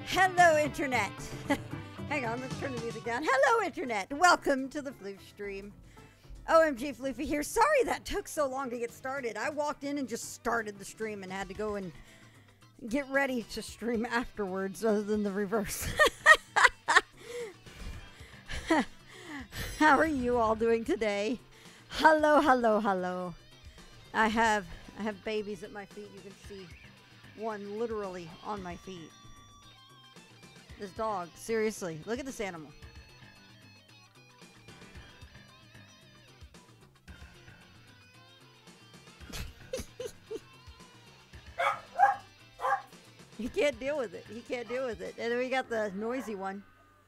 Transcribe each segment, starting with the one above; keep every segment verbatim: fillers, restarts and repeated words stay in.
Hello, Internet. Hang on, let's turn the music down. Hello, Internet. Welcome to the Floof stream. O M G, Floofy here. Sorry that took so long to get started. I walked in and just started the stream and had to go and get ready to stream afterwards other than the reverse. How are you all doing today? Hello, hello, hello. I have I have babies at my feet. You can see one literally on my feet. This dog, seriously, look at this animal. He can't deal with it. He can't deal with it. And then we got the noisy one.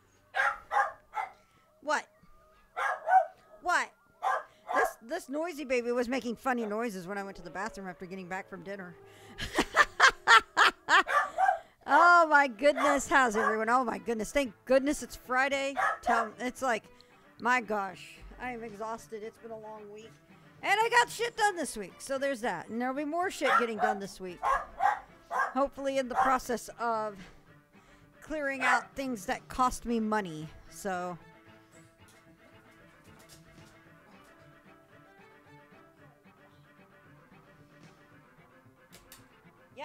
What? What? This this noisy baby was making funny noises when I went to the bathroom after getting back from dinner. Oh my goodness, how's everyone? Oh my goodness, thank goodness it's Friday. Tell, it's like, my gosh, I am exhausted. It's been a long week. And I got shit done this week, so there's that. And there'll be more shit getting done this week. Hopefully in the process of clearing out things that cost me money, so... Yeah.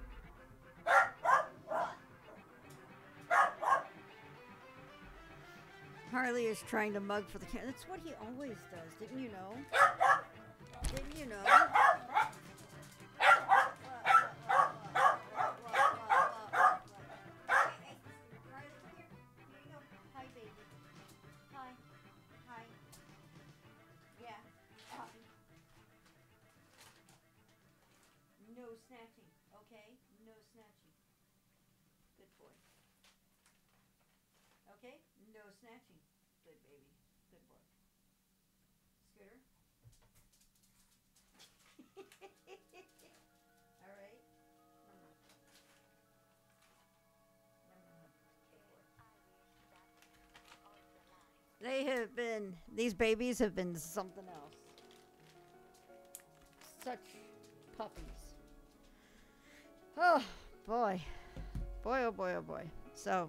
Harley is trying to mug for the camera. That's what he always does. Didn't you know? Didn't you know? Hi, baby. Hi. Hi. Yeah. No snatching, okay? No snatching. Good boy. Okay? No snatching. Good baby. Good boy. Scooter. All right. They have been, these babies have been something else. Such puppies. Oh, boy. Boy, oh boy, oh boy. So...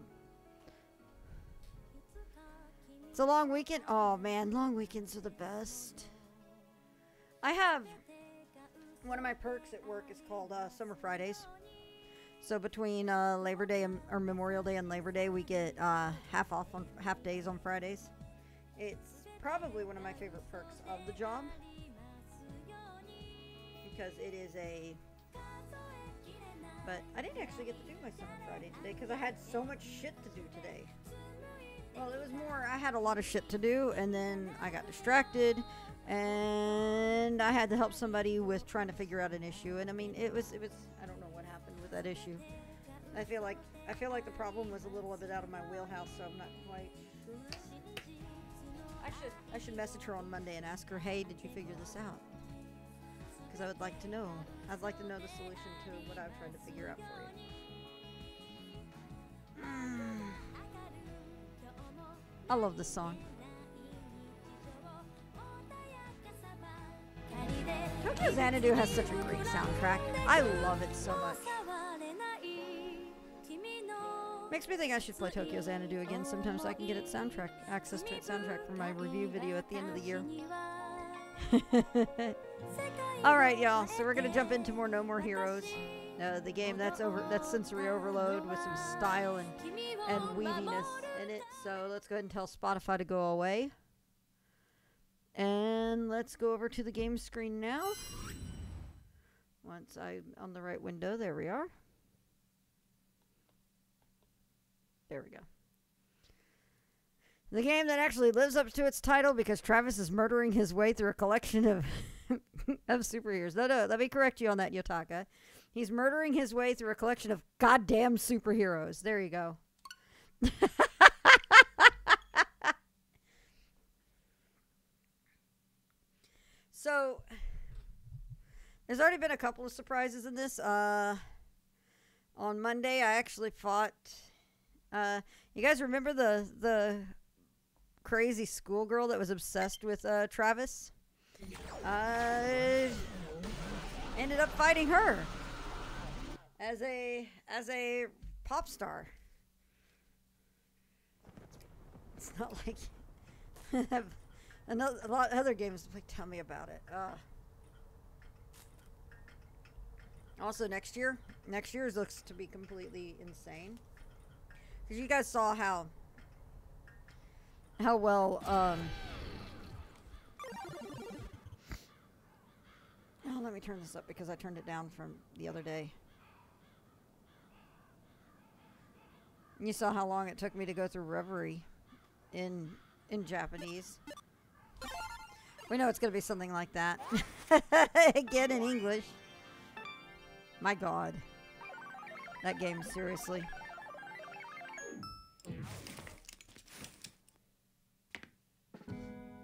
It's a long weekend. Oh man, long weekends are the best. I have one of my perks at work is called uh, Summer Fridays. So between uh, Labor Day and, or Memorial Day and Labor Day, we get uh, half off on half days on Fridays. It's probably one of my favorite perks of the job because it is a. But I didn't actually get to do my Summer Friday today because I had so much shit to do today. Well, it was more, I had a lot of shit to do, and then I got distracted, and I had to help somebody with trying to figure out an issue, and I mean, it was, it was, I don't know what happened with that issue. I feel like, I feel like the problem was a little bit out of my wheelhouse, so I'm not quite sure. I should, I should message her on Monday and ask her, hey, did you figure this out? Because I would like to know. I'd like to know the solution to what I've tried to figure out for you. Mm. I love this song. Tokyo Xanadu has such a great soundtrack. I love it so much. Makes me think I should play Tokyo Xanadu again sometime so I can get its soundtrack, access to its soundtrack for my review video at the end of the year. Alright, y'all, so we're gonna jump into more No More Heroes. Uh, the game that's over, that's sensory overload with some style and, and weaviness in it. So let's go ahead and tell Spotify to go away. And let's go over to the game screen now. Once I'm on the right window, there we are. There we go. The game that actually lives up to its title because Travis is murdering his way through a collection of of superheroes. No, no, let me correct you on that, Yotaka. He's murdering his way through a collection of goddamn superheroes. There you go. So, there's already been a couple of surprises in this. Uh, on Monday, I actually fought... Uh, you guys remember the the crazy schoolgirl that was obsessed with uh, Travis? I ended up fighting her as a as a pop star. It's not like have another a lot of other games. Like, tell me about it. Uh, also, next year, next year's looks to be completely insane. Because you guys saw how how well. Um, oh, let me turn this up because I turned it down from the other day. You saw how long it took me to go through Reverie in in Japanese. We know it's going to be something like that. Again in English. My God. That game, seriously. I'm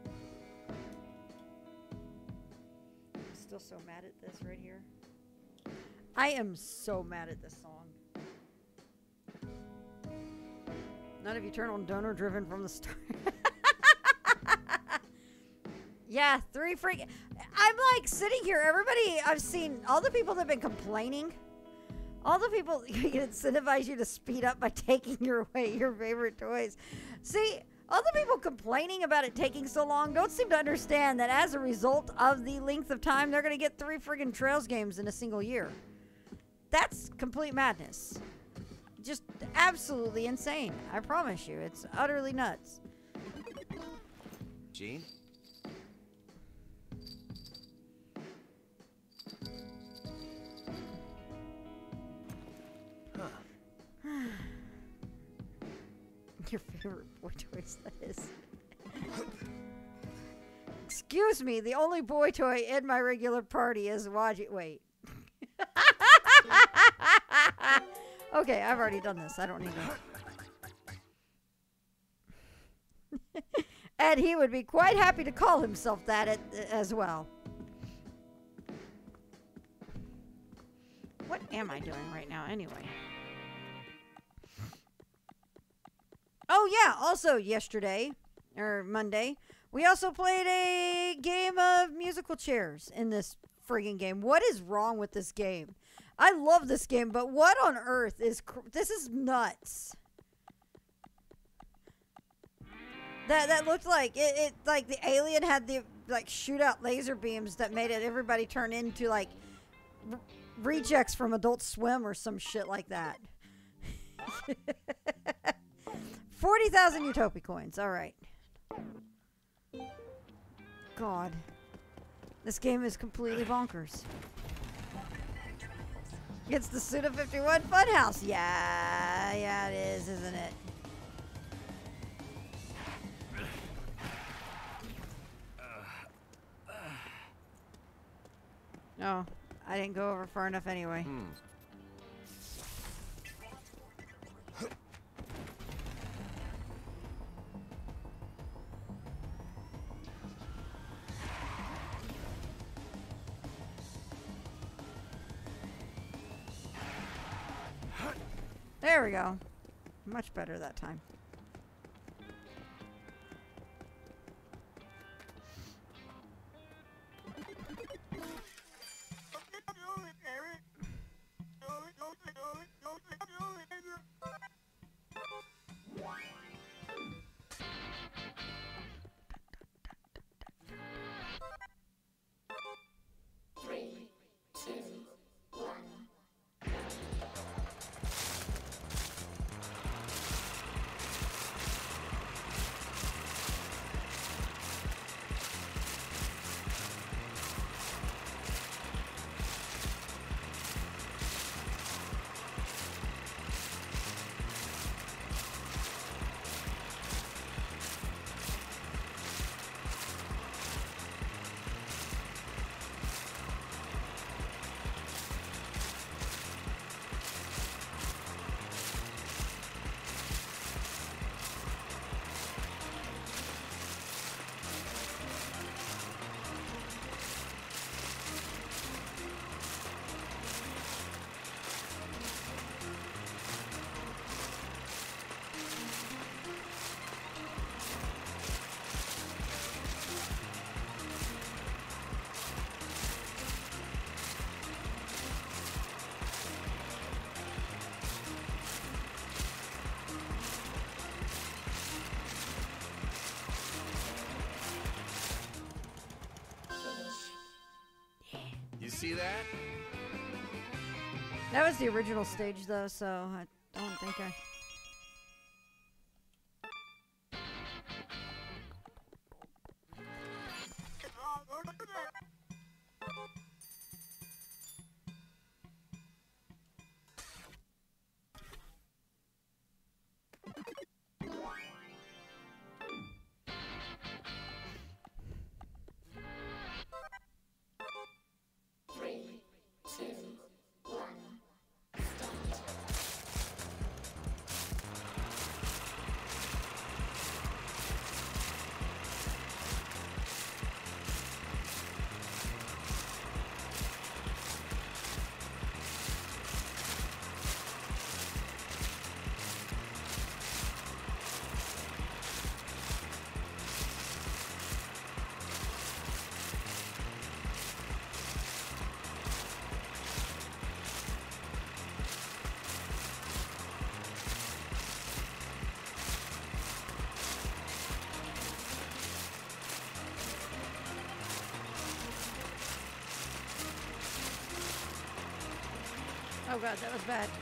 still so mad at this right here. I am so mad at this song. None of you turn on donor driven from the start. Yeah, three freaking. I'm like sitting here. Everybody, I've seen all the people that have been complaining. All the people incentivize you to speed up by taking your away your favorite toys. See, all the people complaining about it taking so long don't seem to understand that as a result of the length of time, they're going to get three friggin' Trails games in a single year. That's complete madness. Just absolutely insane. I promise you. It's utterly nuts. Gene? Huh. Your favorite boy toys, that is. Excuse me, the only boy toy in my regular party is Waji. Wait. Okay, I've already done this. I don't need to. And he would be quite happy to call himself that at, as well. What am I doing right now anyway? Oh yeah, also yesterday, or Monday, we also played a game of musical chairs in this friggin' game. What is wrong with this game? I love this game, but what on earth is... Cr this is nuts. That that looked like... It, it like the alien had the like shoot out laser beams that made it everybody turn into like... R rejects from Adult Swim or some shit like that. forty thousand Utopia coins. Alright. God. This game is completely bonkers. It's the Suda fifty-one Funhouse. Yeah, yeah it is, isn't it? No, I didn't go over far enough anyway. Hmm. There we go. Much better that time. see that? That was the original stage, though, so I don't think I... Oh god, that was bad.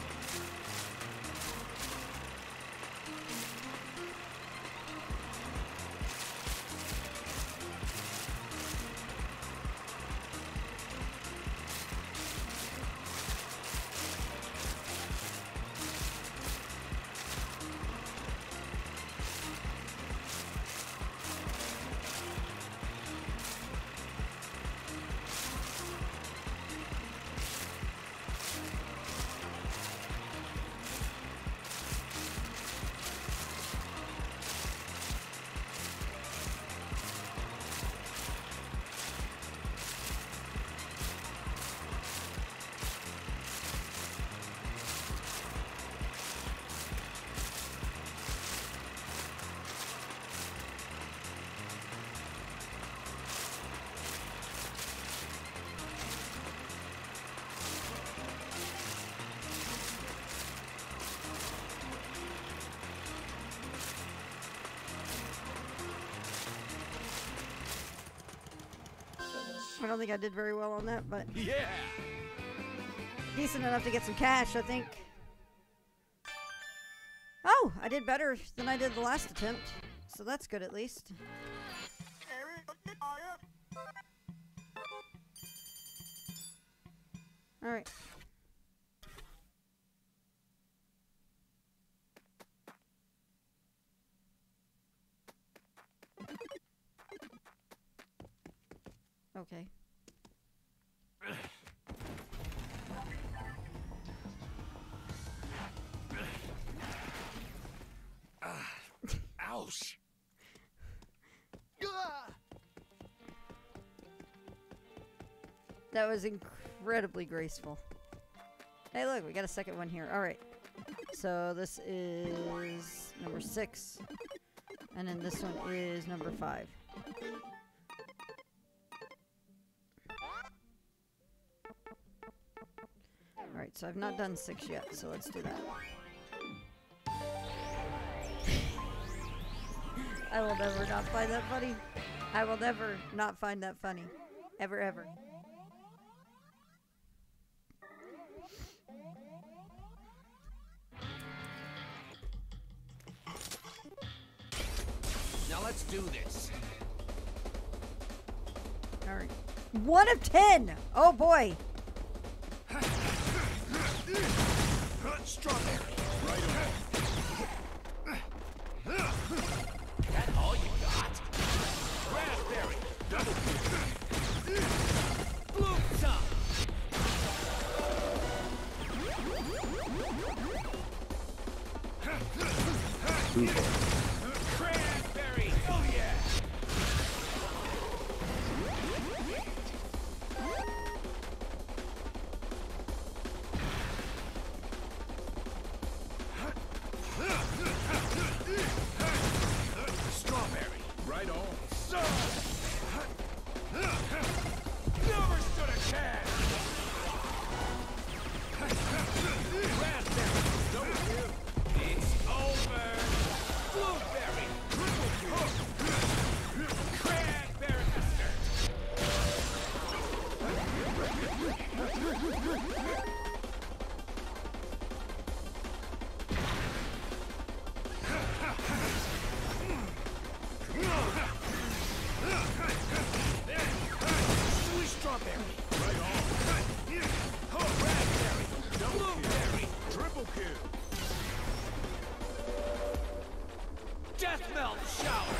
I don't think I did very well on that, but Yeah. decent enough to get some cash, I think. Oh, I did better than I did the last attempt, so that's good at least. All right. Okay. Ouch. That was incredibly graceful. Hey, look, we got a second one here. All right. So this is number six. And then this one is number five. Alright, so I've not done six yet, so let's do that. I will never not find that funny. I will never not find that funny. Ever, ever. Now let's do this. Alright. One of ten! Oh boy! Strawberry, right away. That all you got? Raspberry, double kick. Blue top. Cranberry, oh yeah. Strawberry, right on. So, never stood a chance. Raspberry, double kill. It's over. Blue Death melt shower.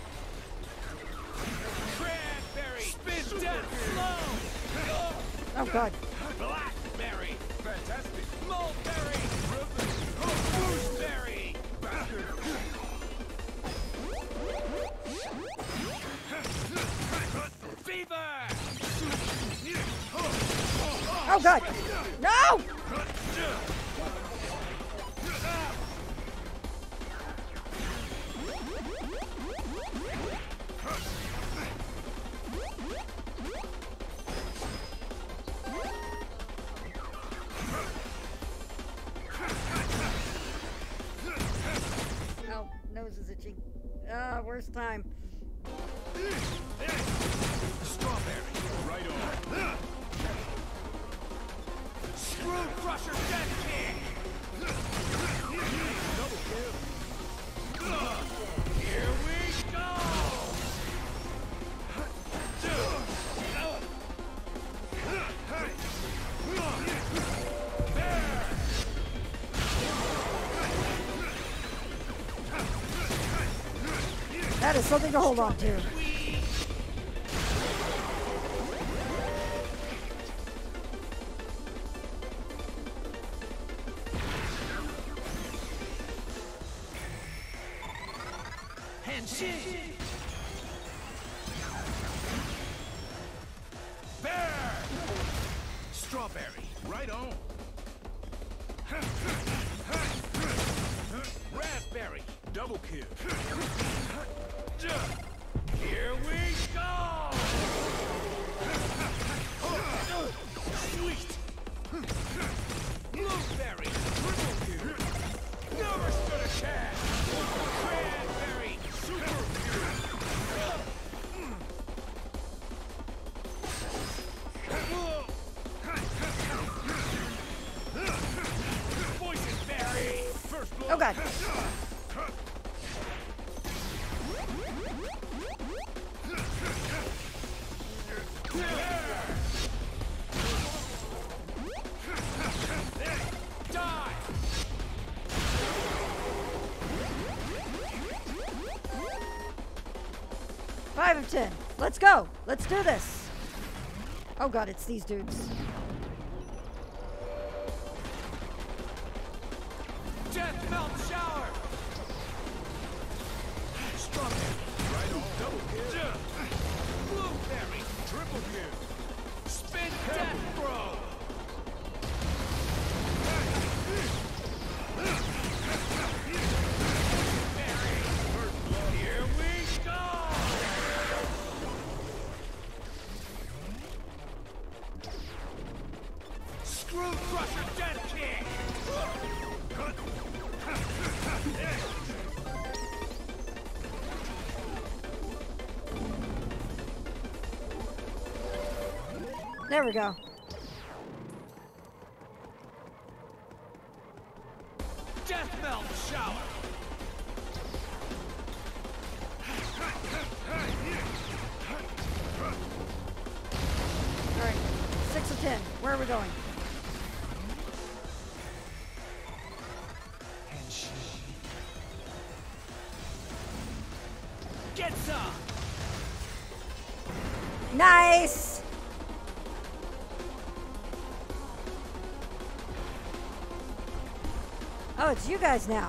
Cranberry. Spin death slow. Oh god. Blackberry. Fantastic. Mulberry. Gooseberry. Fever. Oh god. No! Oh, nose is itching. Ah, worst time. Strawberry. Right on. Screw crusher death kick. Double kill. Here we go. That is something to hold on to. Henshin. Bear. Strawberry. Right on. Raspberry. Double kill. Here we go. Sweet. Blueberry. Triple kill. Never stood a chance. Cranberry. Super kill. Poison berry. First blow. Oh god. Die. Five of ten. Let's go. Let's do this. Oh god, it's these dudes. Death melt shower. Strawberry. Right on. Double kill. Blueberry. Triple kill. Spin death throw. Berry. First blood. Here we go. Screw crusher death kick. There we go. Death melt shower. Alright. Six of ten. Where are we going? Get some. Nice! Oh, it's you guys now.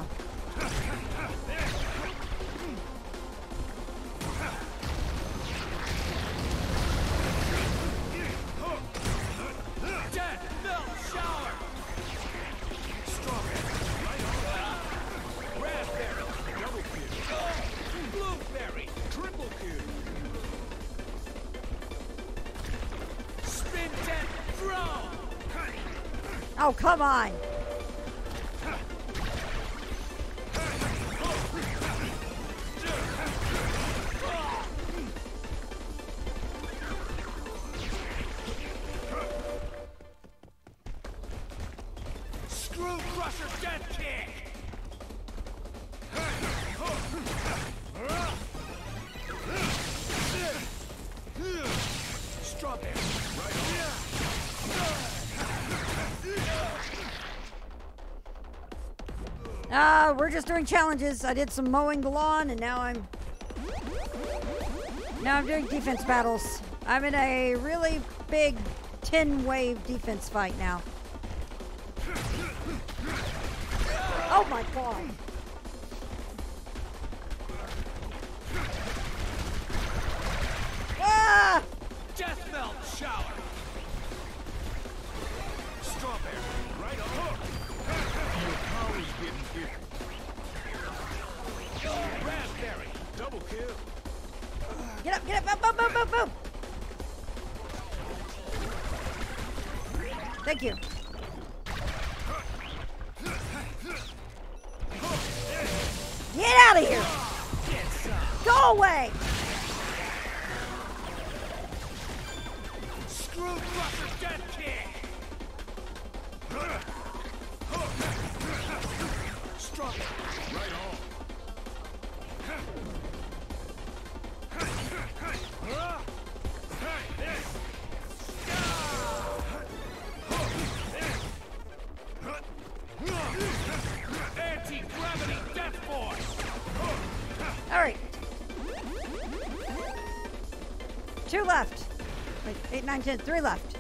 Death melt shower. Strawberry. Right on. Raspberry. Double kill. Blueberry. Triple kill. Spin death throw. Oh, come on. Screw crusher death kick. Strawberry. Right on. Uh, we're just doing challenges. I did some mowing the lawn, and now I'm now I'm doing defense battles. I'm in a really big ten wave defense fight now. Oh my god! Ah! Death melt shower. Strawberry, right on. Your power's getting bigger. Raspberry, double kill. Get up! Get up! Boom! Boom! Boom! Boom! Boom! Thank you. Get out of here! Go away! Screw crusher dead kick. Strawberry, right on. Anti-gravity death force. All right. Two left. Wait, eight, nine, ten. Three left.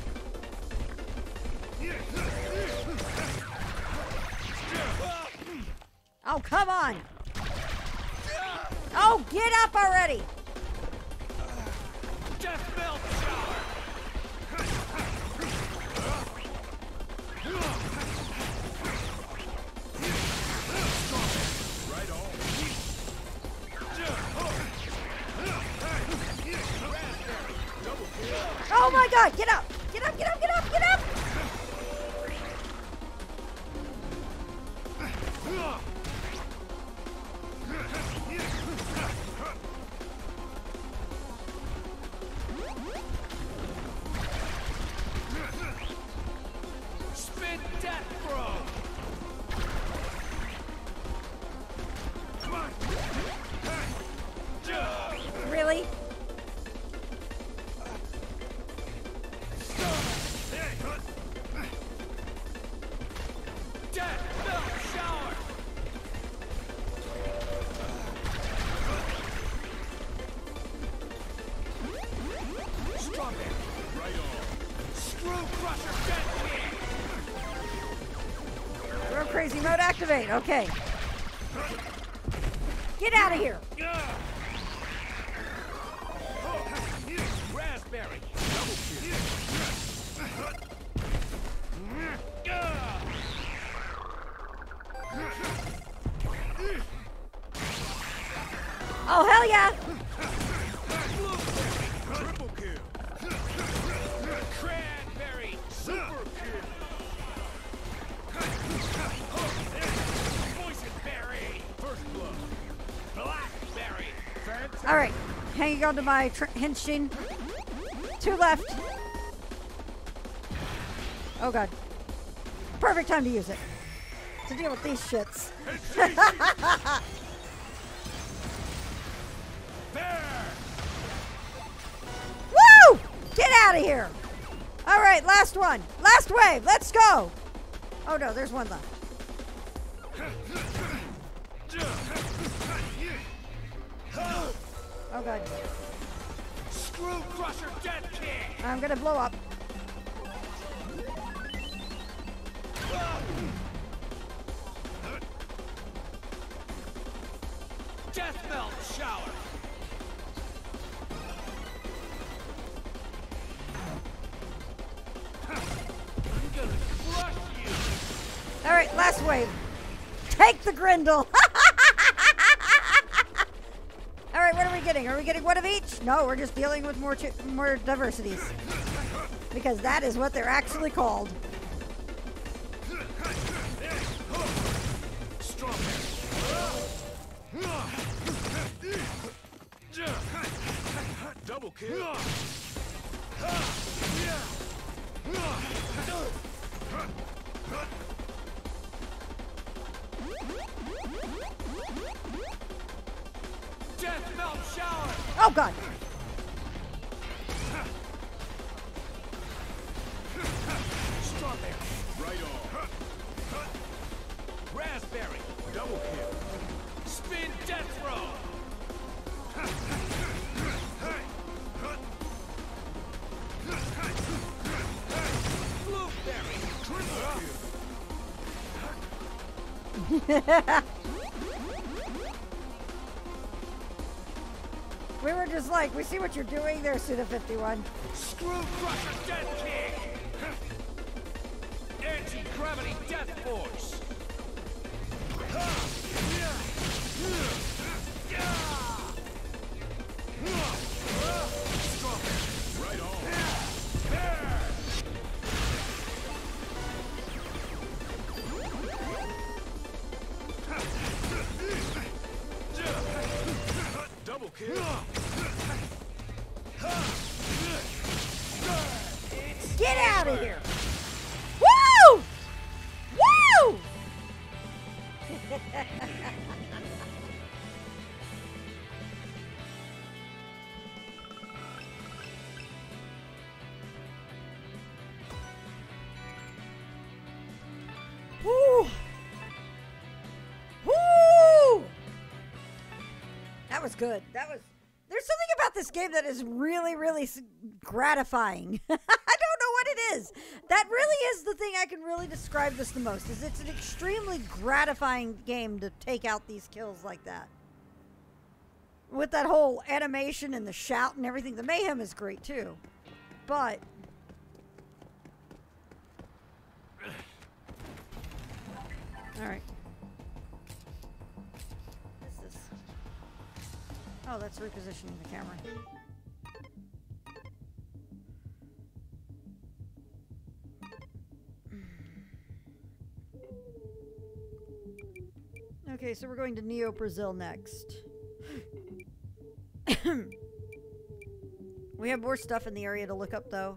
Oh, come on. Oh, get up already. Death melt shower. Right on. Raspberry, double kill. Oh my god, get up. Get up, get up, get up, get up. Spin death throw. Come on. Really? Death melt shower. Strawberry, right on. Screw crusher death kick. Throw crazy mode activate. Okay. Get out of here. Raspberry, double kill. Oh, hell yeah. Triple kill. Cranberry, super kill. Poisonberry, first blood. Blackberry, fantastic. All right. Hanging on to my tr- henshin. Two left. Oh, God. Perfect time to use it. To deal with these shits. There. Woo! Get out of here. All right, last one. Last wave. Let's go. Oh, no, there's one left. Oh, God. Screw crusher death kick. I'm going to blow up. Death melt shower. I'm gonna crush you. All right, last wave. Take the Grindel. All right, what are we getting? Are we getting one of each? No, we're just dealing with more ch- more diversities. Because that is what they're actually called. Double kill. Death melt shower. Oh, God. Strawberry. Right on. Raspberry. We were just like, we see what you're doing there, Suda fifty-one. Screw Crusher Death Kick! Anti-gravity Death Force! Right on. Double kill. Get out of here! Woo! Woo! Woo! Woo! That was good. That was. There's something about this game that is really, really s- gratifying. I don't know what it is. That really is the thing I can really describe this the most. Is it's an extremely gratifying game to take out these kills like that. With that whole animation and the shout and everything. The mayhem is great too. But all right. What is this? Oh, that's repositioning the camera. Okay, so we're going to Neo Brazil next. We have more stuff in the area to look up, though.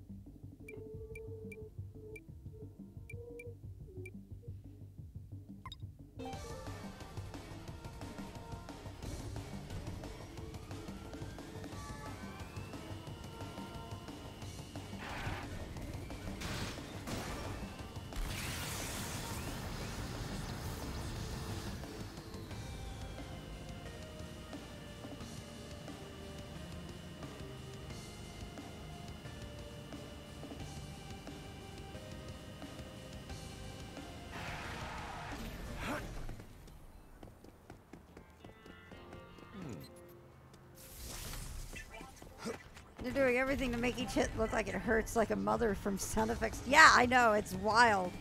They're doing everything to make each hit look like it hurts like a mother from Sound Effects. Yeah, I know. It's wild.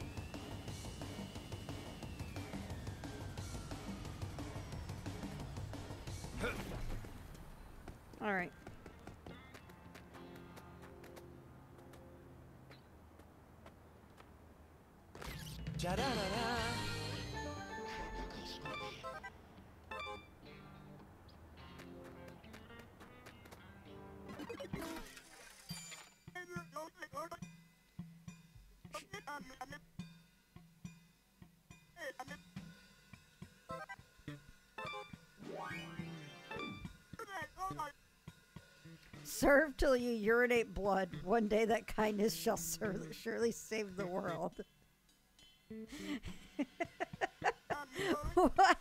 All right. Serve till you urinate blood. One day that kindness shall sur- surely save the world. What?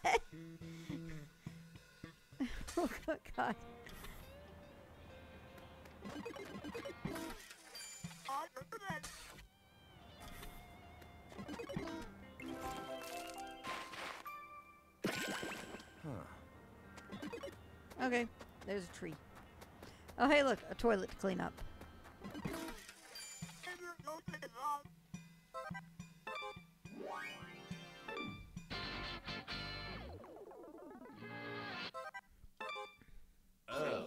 Oh God. Okay, there's a tree. Oh, hey, look, a toilet to clean up. Oh.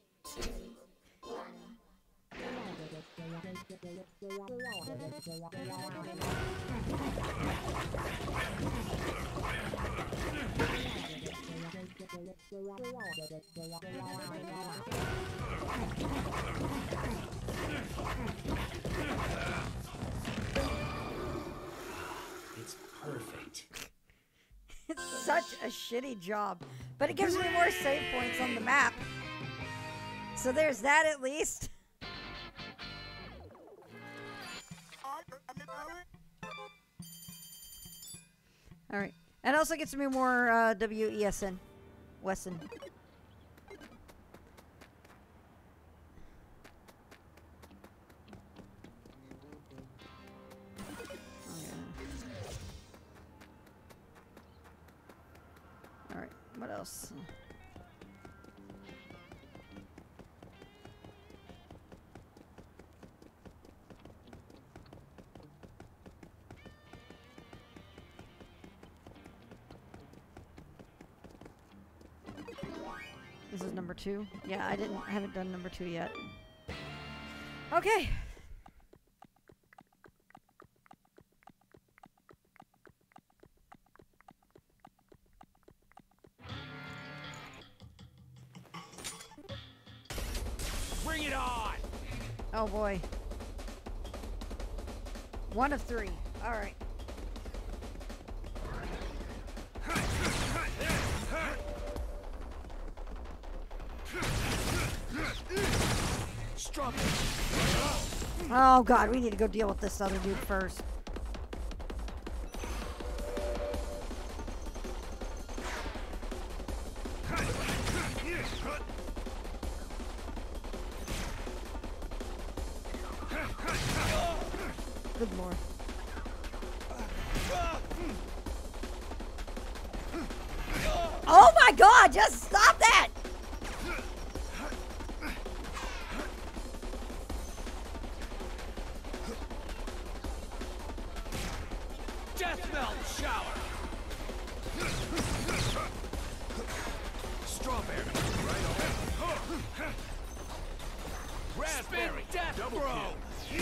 It's perfect. It's such a shitty job, but it gives me more save points on the map. So there's that at least. All right, and also gets me more uh, W E S N, Wesson. What else? This is number two. Yeah, I didn't I haven't done number two yet. Okay. Bring it on! Oh boy. One of three. All right. Oh god, we need to go deal with this other dude first. Good lord. Oh my god, just stop that! Death melt shower! Strawberry, right on. Raspberry, death double kill.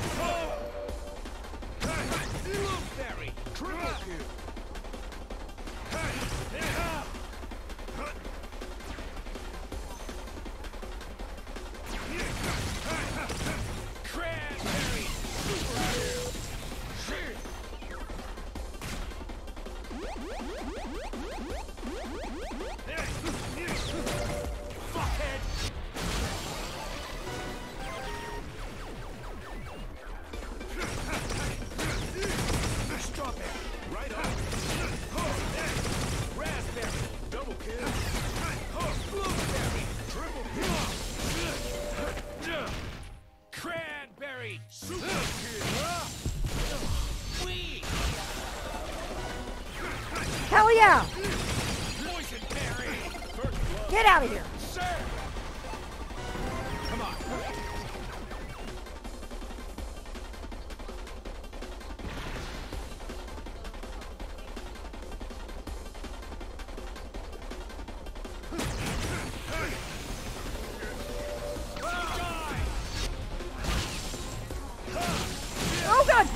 Blueberry, triple kill. Cranberry, super kill. Fuckhead! Strawberry, right on. Raspberry, double kill. Blueberry, triple kill. Cranberry, super kill. Weed. Hell yeah! Boysenberry. First blood. Get out of here! Sir. Come on. Oh god!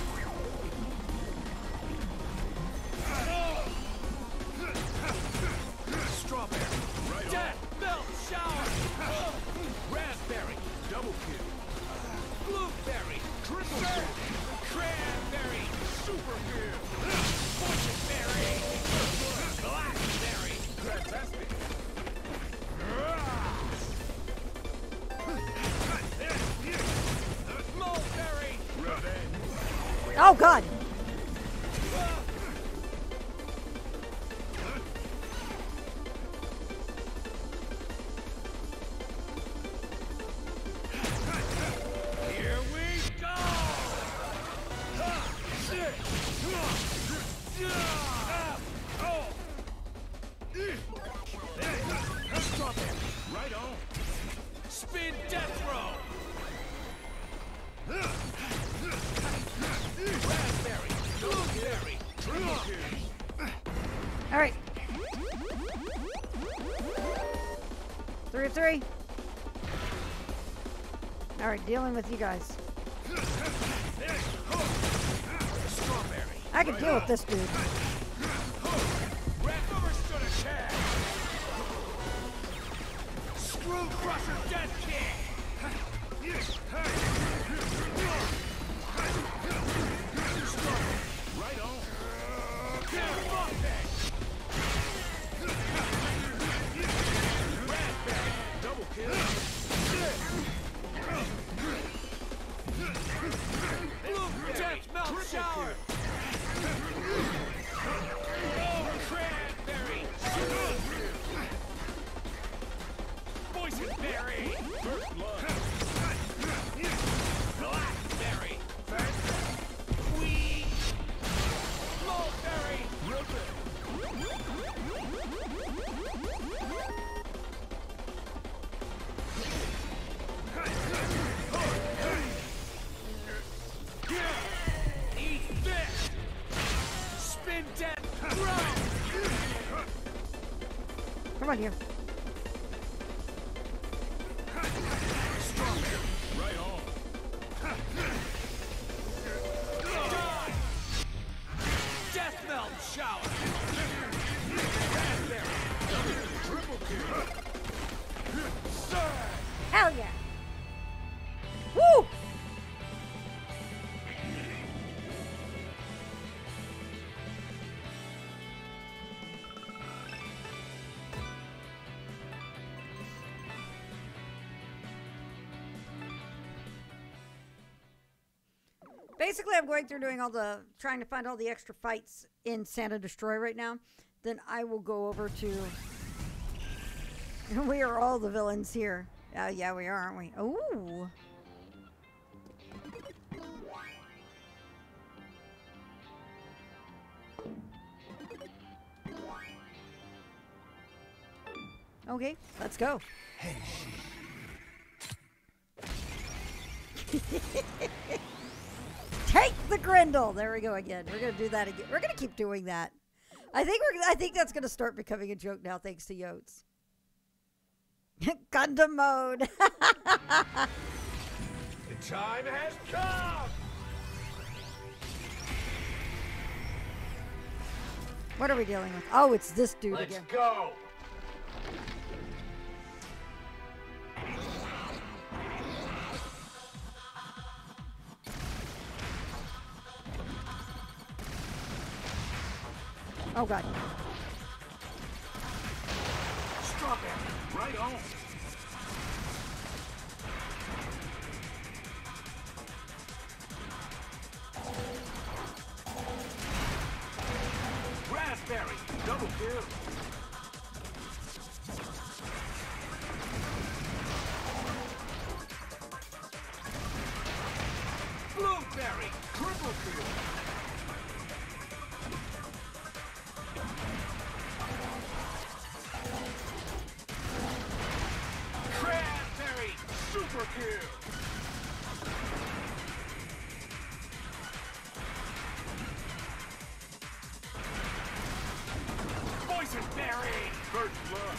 Strawberry, right on. Death melt shower. Raspberry, double kill. Blueberry, triple kill. Cranberry, super kill. Boysenberry, blackberry, fantastic. Mulberry, revenge. Oh god! Here we go! Strawberry, right on. Spin death throw. Raspberry, blueberry, triple kill. All right. Three of three. All right, dealing with you guys. Strawberry. I can deal with this dude. Red River stood a chance. Screw crusher death kick. Strawberry, right on. Raspberry, double kill. Blue death melt shower. Cranberry, boysenberry. First blood. in death! Grow! Come on here. Stronger! Right on! Die! Death melt shower! Triple kill! Hell yeah! Woo! Basically, I'm going through doing all the, trying to find all the extra fights in Santa Destroy right now. Then I will go over to, we are all the villains here. Uh, yeah, we are, aren't we? Ooh. Okay, let's go. Take the Grendel. There we go again. We're gonna do that again. We're gonna keep doing that. I think we're. I think that's gonna start becoming a joke now, thanks to Yotes. Gundam mode. The time has come! What are we dealing with? Oh, it's this dude Let's again. go! Oh god. Strawberry, right on! Raspberry, double kill! Blueberry, triple kill! Cranberry, super kill! Boysenberry, first blood!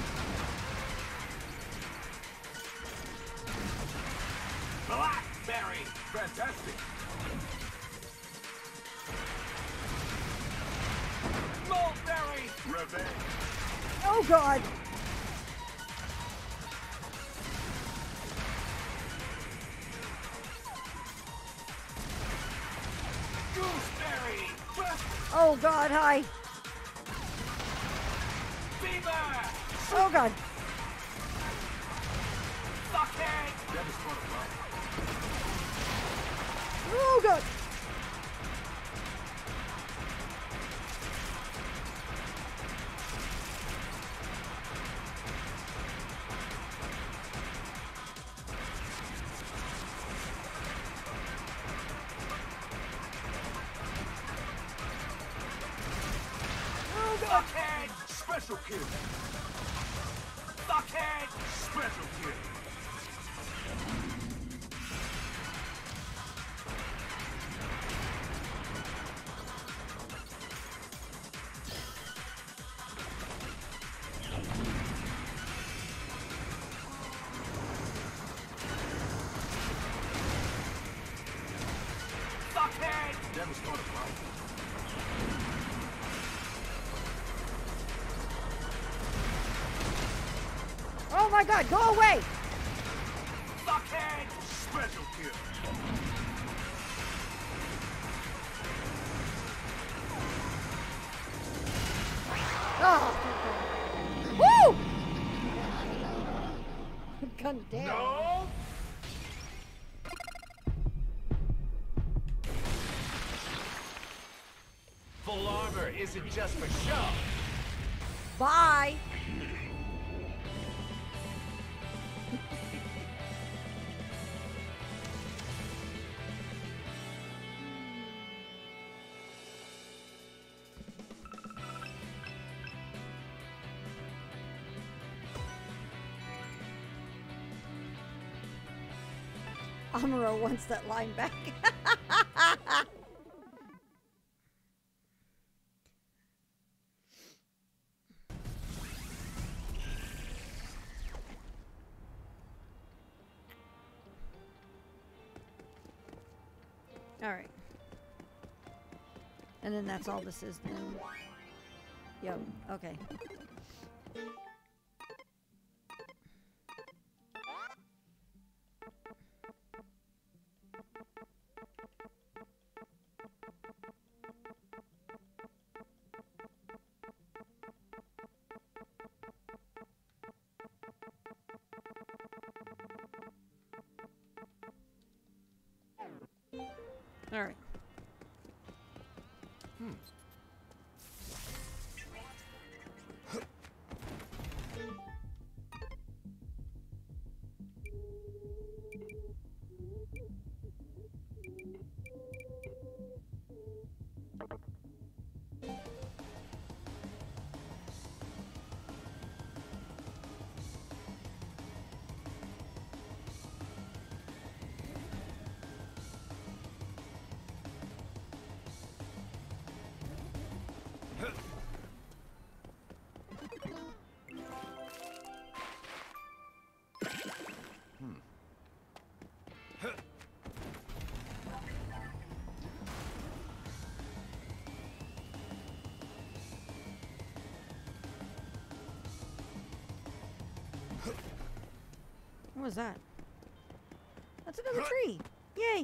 Blackberry, fantastic! Mulberry, revenge! Oh god. Gooseberry, best Oh god. Hi. fever! Oh god. Fuckhead! That is butterfly. Oh god. Fuckhead! Special kill! Fuckhead! Special kill! Fuckhead! That was butterfly. Oh my god. Go away. Fuckhead! Special kill! Oh. Woo. God damn. No! Full armor isn't just for show. Bye. Amuro wants that line back. Alright. And then that's all this is then. Yep, okay. All right. Hmm. What was that? That's another tree! Yay!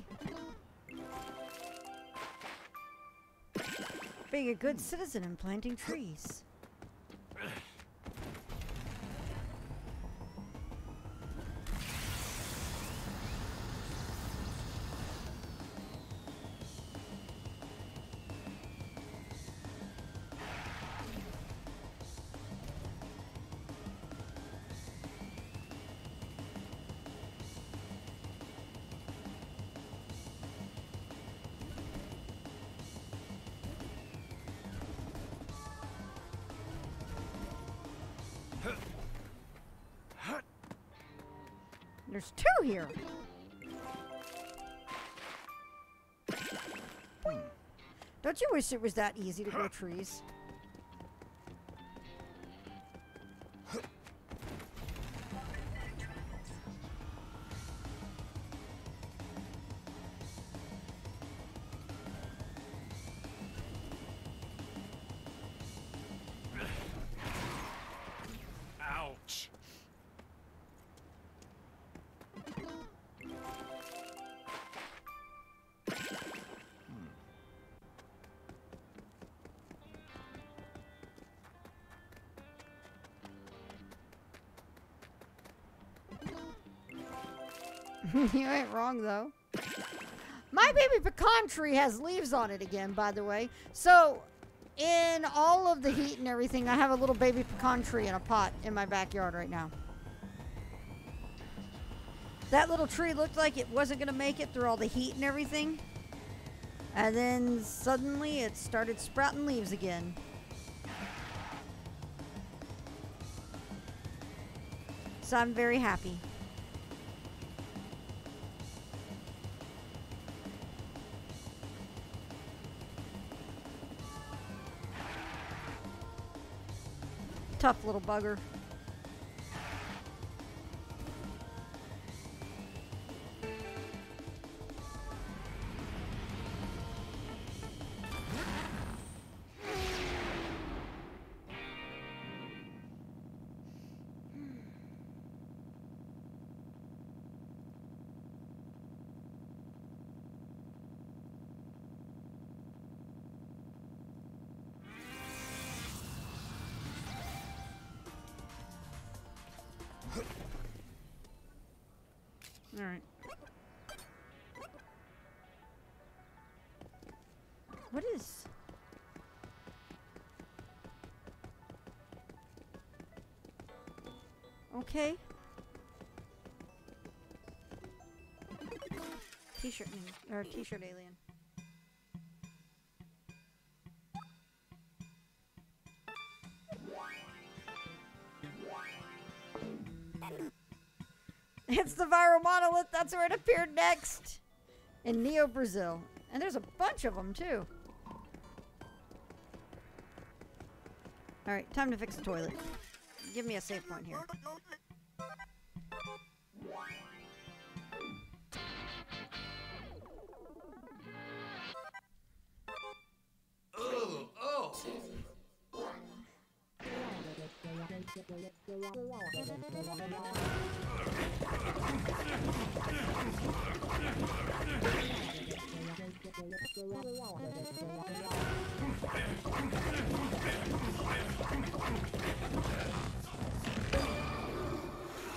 Being a good citizen and planting trees. There's two here. Boing. Don't you wish it was that easy to grow trees? Ouch. You ain't wrong, though. My baby pecan tree has leaves on it again, by the way. So, in all of the heat and everything, I have a little baby pecan tree in a pot in my backyard right now. That little tree looked like it wasn't going to make it through all the heat and everything. And then suddenly it started sprouting leaves again. So I'm very happy. Tough little bugger. All right. What is? Okay. T-shirt or T-shirt alien. It's the viral monolith. That's where it appeared next. In Neo, Brazil. And there's a bunch of them, too. Alright, time to fix the toilet. Give me a save point here.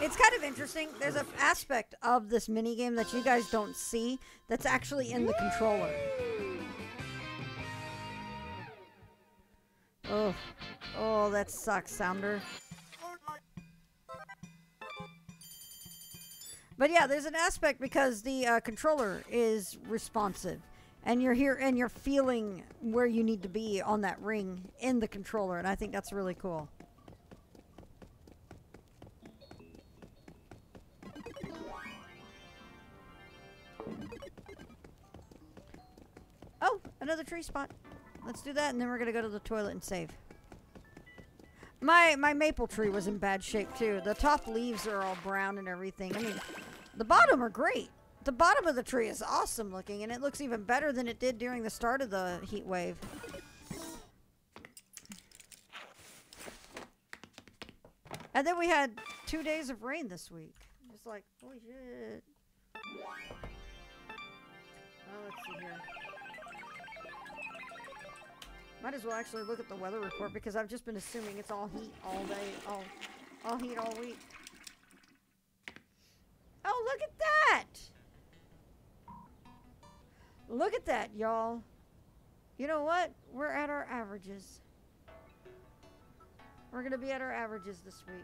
it's kind of interesting. There's an aspect of this mini game that you guys don't see that's actually in the controller. Oh, oh, that sucks, Sounder. But yeah, there's an aspect because the uh, controller is responsive, and you're here and you're feeling where you need to be on that ring in the controller, and I think that's really cool. Oh, another tree spot. Let's do that, and then we're gonna go to the toilet and save. My my maple tree was in bad shape too. The top leaves are all brown and everything. I mean, the bottom are great. The bottom of the tree is awesome looking, and it looks even better than it did during the start of the heat wave. And then we had two days of rain this week. Just like, holy shit. Oh, let's see here. Might as well actually look at the weather report because I've just been assuming it's all heat all day, all, all heat all week. Oh, look at that! Look at that, y'all. You know what? We're at our averages. We're going to be at our averages this week.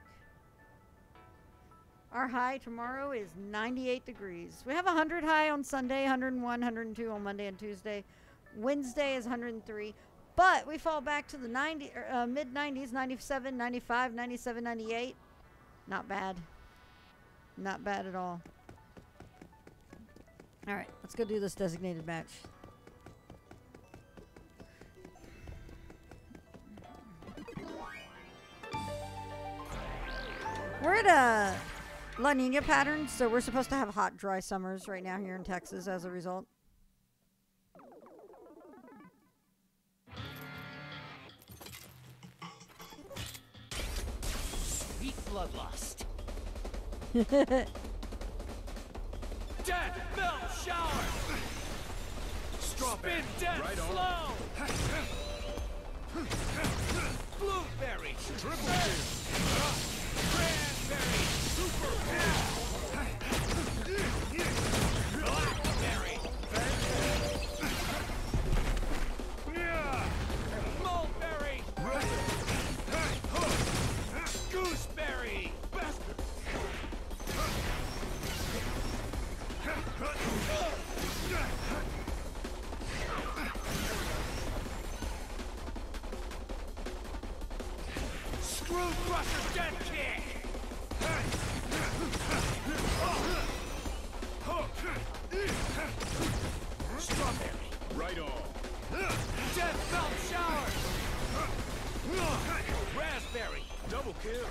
Our high tomorrow is ninety-eight degrees. We have one hundred high on Sunday, one hundred one, one hundred two on Monday and Tuesday. Wednesday is one hundred three. But we fall back to the ninety, uh, mid nineties, ninety-seven, ninety-five, ninety-seven, ninety-eight. Not bad. Not bad at all. All right, let's go do this designated match. We're at a La Nina pattern, so we're supposed to have hot, dry summers right now here in Texas as a result. Sweet bloodlust. Death Belt Shower! Strawberry, spin death right slow! Blueberry, triple kill! Cranberry, super kill! Blackberry, mulberry, gooseberry, bastard! Screw crusher dead kick! Strawberry. Right on. Death belt shower! Raspberry. Double kill.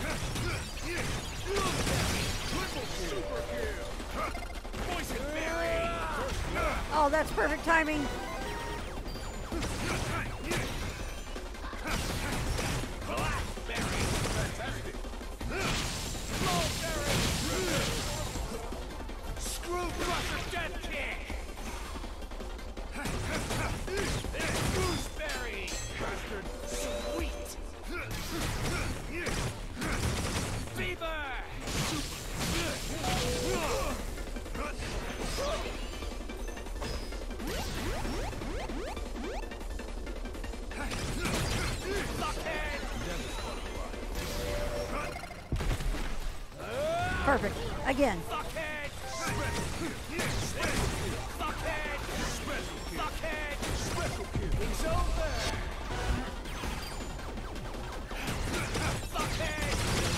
Blueberry. Triple kill. Super kill. Boysenberry. Oh, that's perfect timing. Blackberry. Fantastic. Mulberry. Screw crusher dead kick. Gooseberry. Bastard. Sweet. Fever. Perfect. Again. Fuckhead! Fuckhead! Fuckhead! It's over! Fuckhead!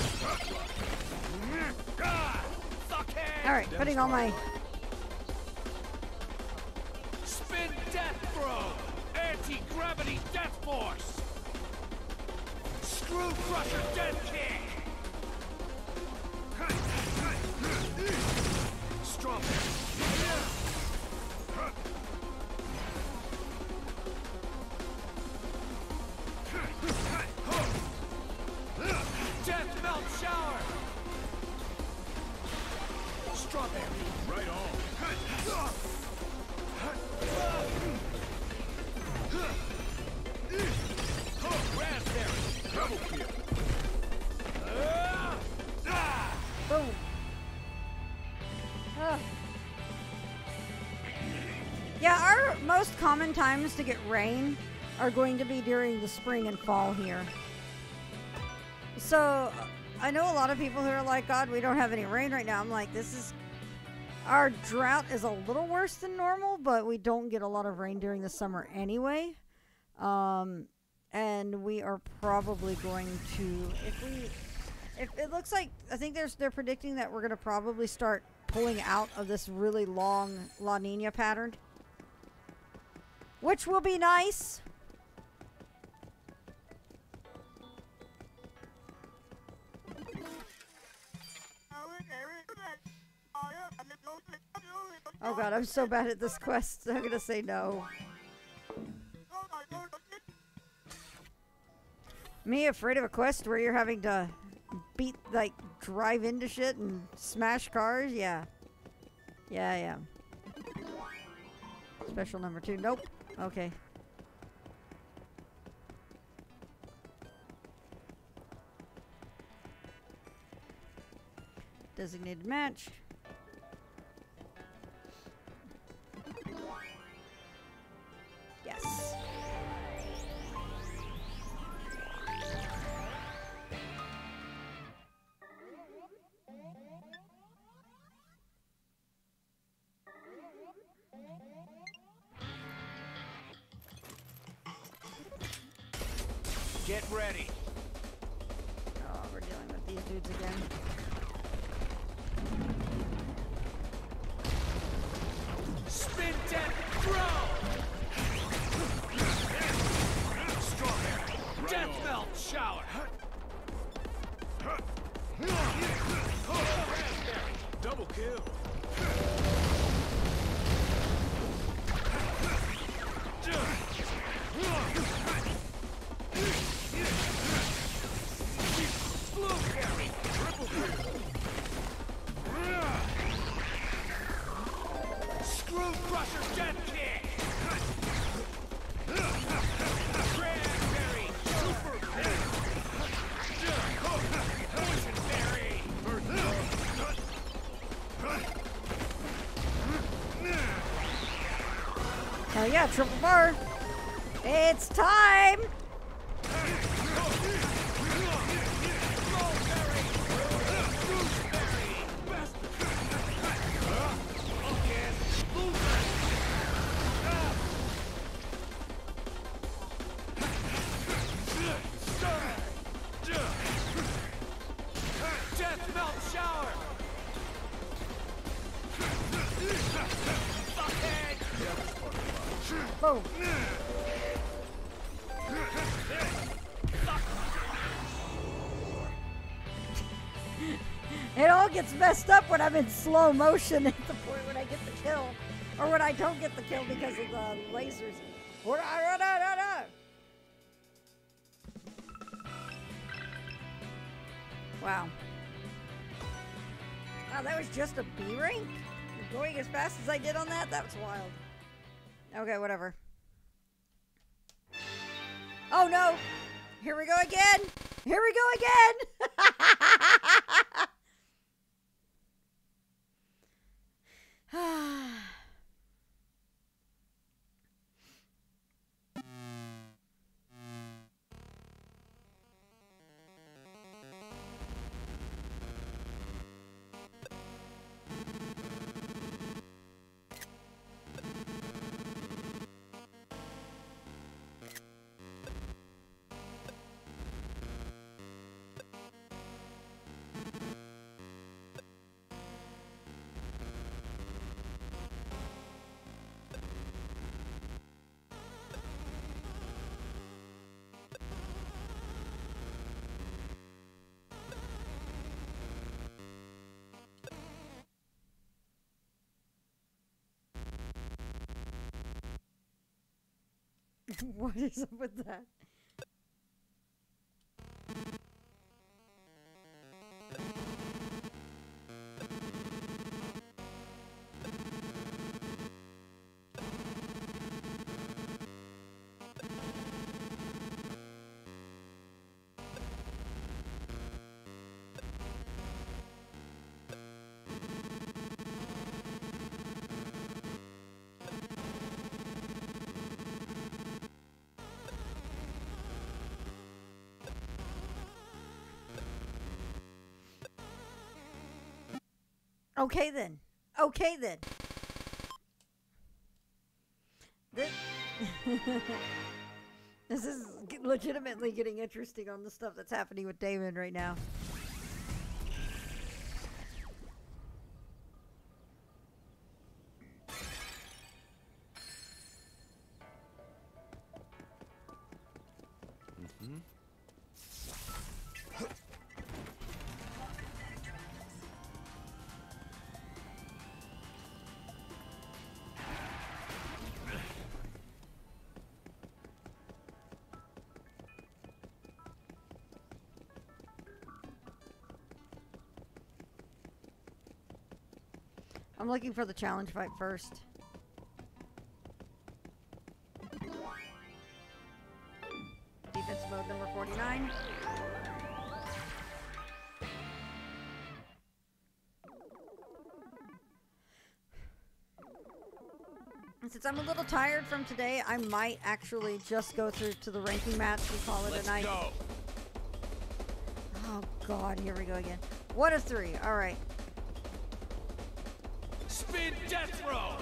Fuckhead! All right, putting all my... Spin death throw! Anti-gravity death force! Screw crusher dead kick! Strawberry. Death melt shower. Strawberry. Right on. Raspberry. Double kill. common times to get rain are going to be during the spring and fall here. So I know a lot of people who are like, God, we don't have any rain right now. I'm like, this is, our drought is a little worse than normal, but we don't get a lot of rain during the summer anyway. Um, and we are probably going to, if we, if it looks like, I think there's, they're predicting that we're going to probably start pulling out of this really long La Nina pattern, which will be nice. Oh god, I'm so bad at this quest. I'm gonna say no. Me afraid of a quest where you're having to beat, like, drive into shit and smash cars? Yeah. Yeah, yeah. Special number two. Nope. Okay. Designated match. Yes. Get ready. Oh, we're dealing with these dudes again. Spin death throw. Strawberry. Right death on. Melt shower. Raspberry. Double kill. Blueberry. Triple kill. Screw crusher death kick. Cranberry. Super kick. Poison berry. Oh yeah, triple bar. It's time. Death melt shower. Fuckhead. Boom. It all gets messed up when I'm in slow motion at the point when I get the kill. Or when I don't get the kill because of the lasers. Wow. Wow, that was just a B rank? Going as fast as I did on that? That was wild. Okay, whatever. Oh no! Here we go again! Here we go again! What is up with that? Okay then. Okay then. This, this is g- legitimately getting interesting on the stuff that's happening with Damon right now. Mm-hmm. I'm looking for the challenge fight first. Defense mode number forty-nine. And since I'm a little tired from today, I might actually just go through to the ranking match and call it Let's a night. go. Oh god, here we go again. What a three. Alright. Spin death throw.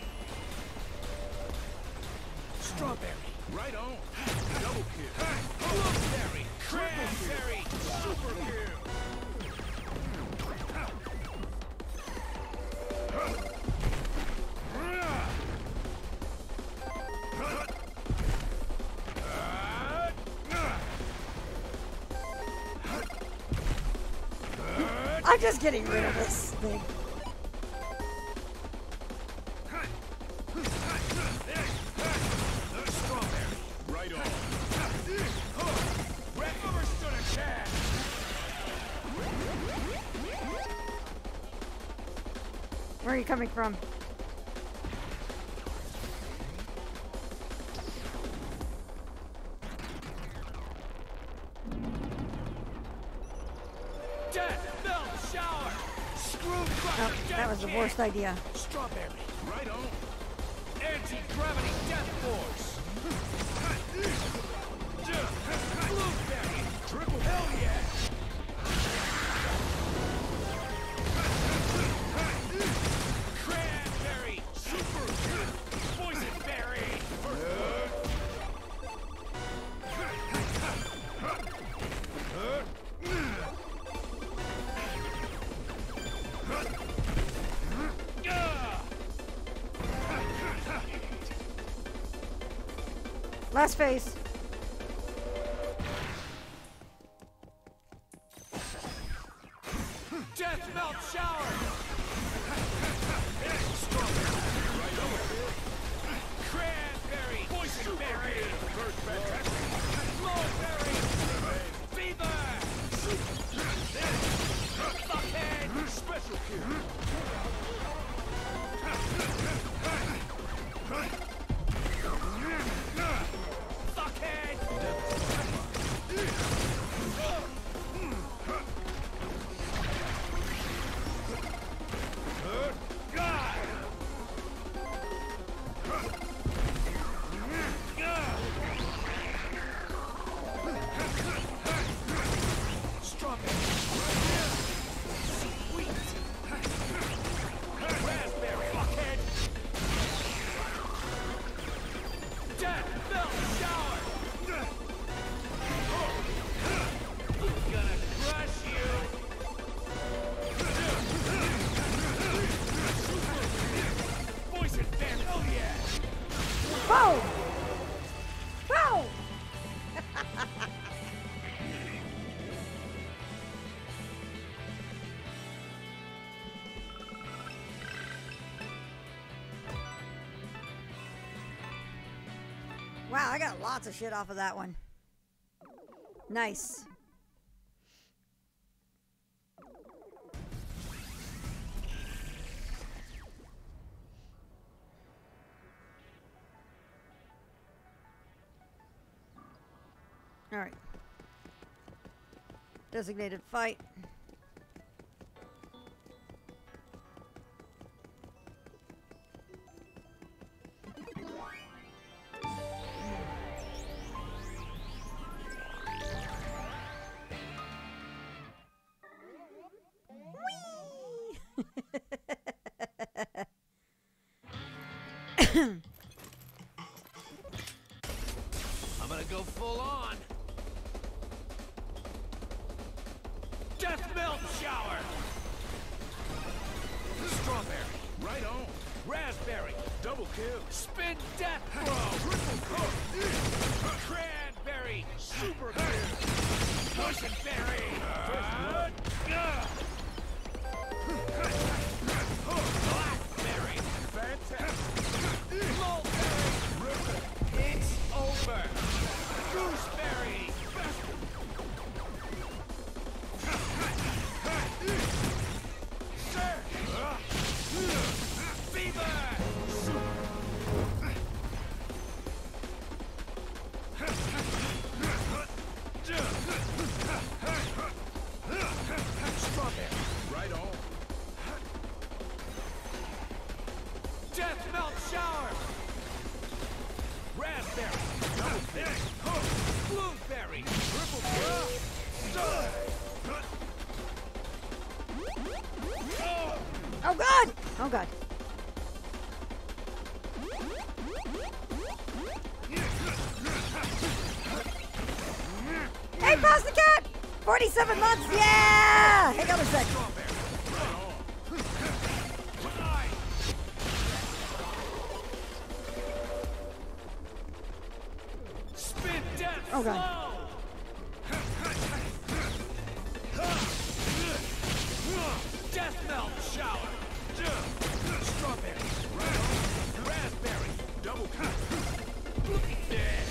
Strawberry. Right on. Double kill. Blueberry. Cranberry. Super kill. I'm just getting rid of this thing. Right on. Red overstood attack. Where are you coming from? Death belt shower. Screw crusher. Oh, that was the worst idea. Strawberry. Right on. Anti-gravity death force. Blueberry. Triple hell yeah. Cranberry. Super. Poison berry. Last phase. Death melt shower. Cranberry. Poison berry. Mulberry. Fever. Fuckhead. Special kill. Boom! Boom! Wow, I got lots of shit off of that one. Nice. All right. Designated fight. Whee! I'm gonna go full on. Death melt shower. Strawberry. Right on. Raspberry. Double kill. Spin death throw. Triple kill. Cranberry. Super kill. Boysenberry. Uh, Blackberry. Fantastic. Mulberry. It's over. Gooseberry. Fever. Strawberry. Right on. Death melt shower. Raspberry. Double berry. Blueberry. Triple kill. Oh god! Oh god. Hey, Pasta Cat! forty-seven months, yeah! Hang on a sec. Spin death. Oh god. Death melt shower. Strawberry. Right on. Raspberry. Double kill. Yeah.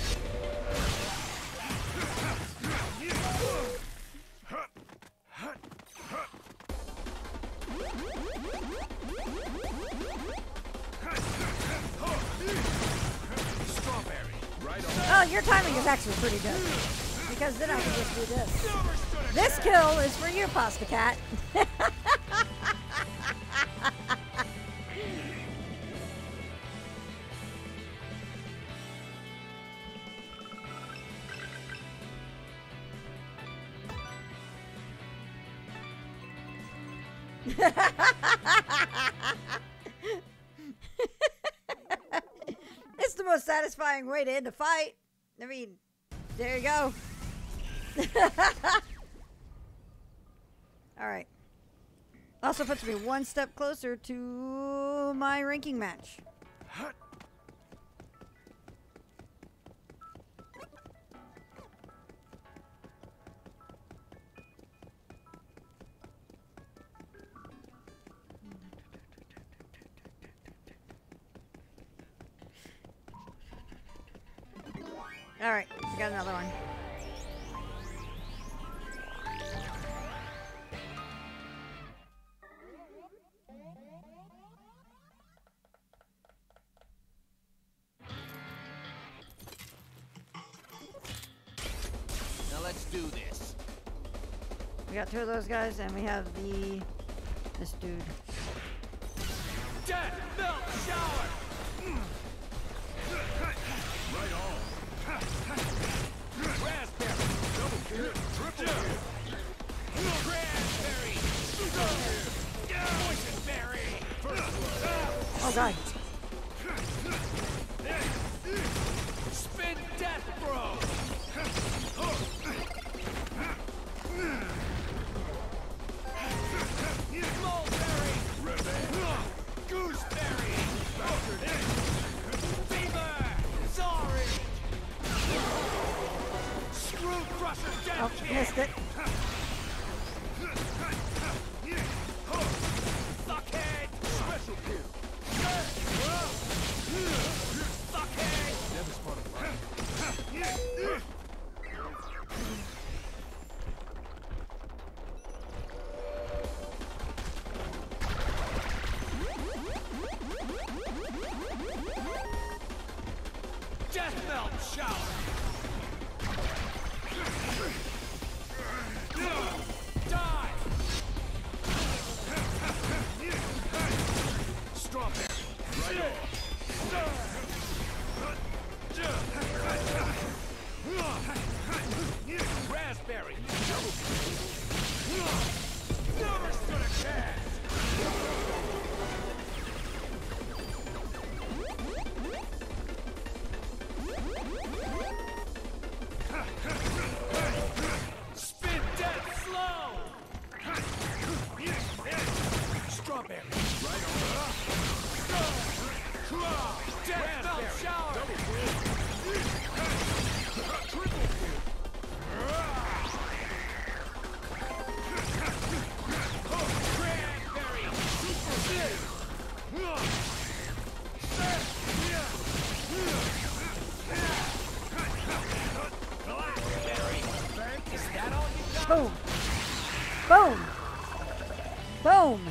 Strawberry. Right on. Oh, your timing is actually pretty good. Because then I can just do this. This kill is for you, Pasta Cat. It's the most satisfying way to end a fight. I mean, there you go. Alright. Also puts me one step closer to my ranking match. Alright, I got another one. Now let's do this. We got two of those guys, and we have the this dude. Death melt shower. Right on. Raspberry. Double kill. Triple kill. Cranberry. Boysenberry. First blood. Oh god. Spin death throw. Mulberry. Gooseberry. Fever. Sorry. Screw crusher death Oh, kick. missed it. Fuckhead. Special kill. Fuckhead. Never spun a fire. Death melt shower. Die. Strawberry. Right on. Raspberry. Double kill. Never stood a chance. Boom. Boom. Boom.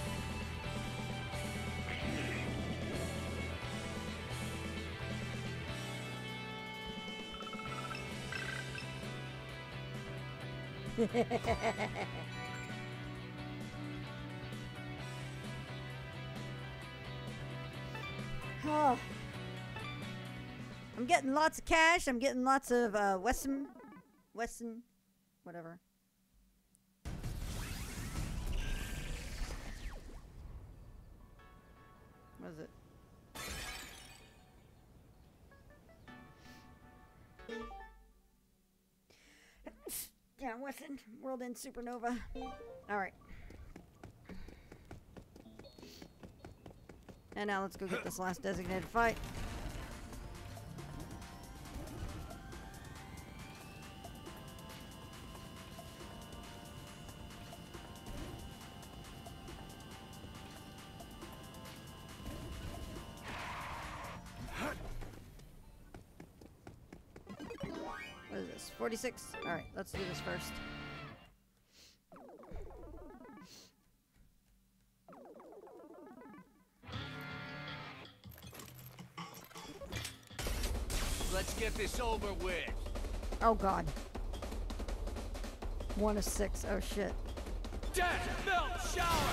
Oh. I'm getting lots of cash. I'm getting lots of uh, Wesson, Wesson, whatever. What is it? Yeah, Wesson, World End Supernova. All right. And now let's go get this last designated fight. What is this? forty-six? Alright, let's do this first. Let's get this over with. Oh god. One of six. Oh shit. Death Melt Shower!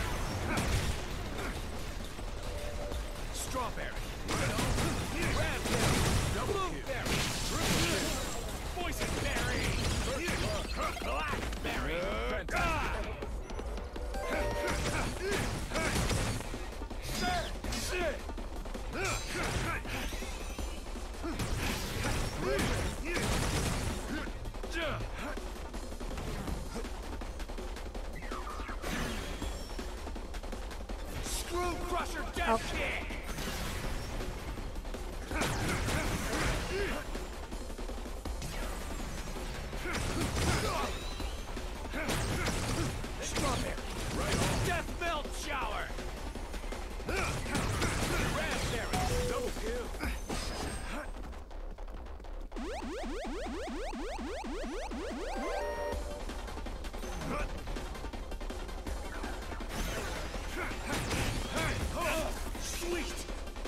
Strawberry. Raspberry. Blueberry. Poison berry. Blackberry. Screw Crusher Death Oh. Kick! Strawberry. Death Melt Shower! Raspberry. Double kill. Sweet!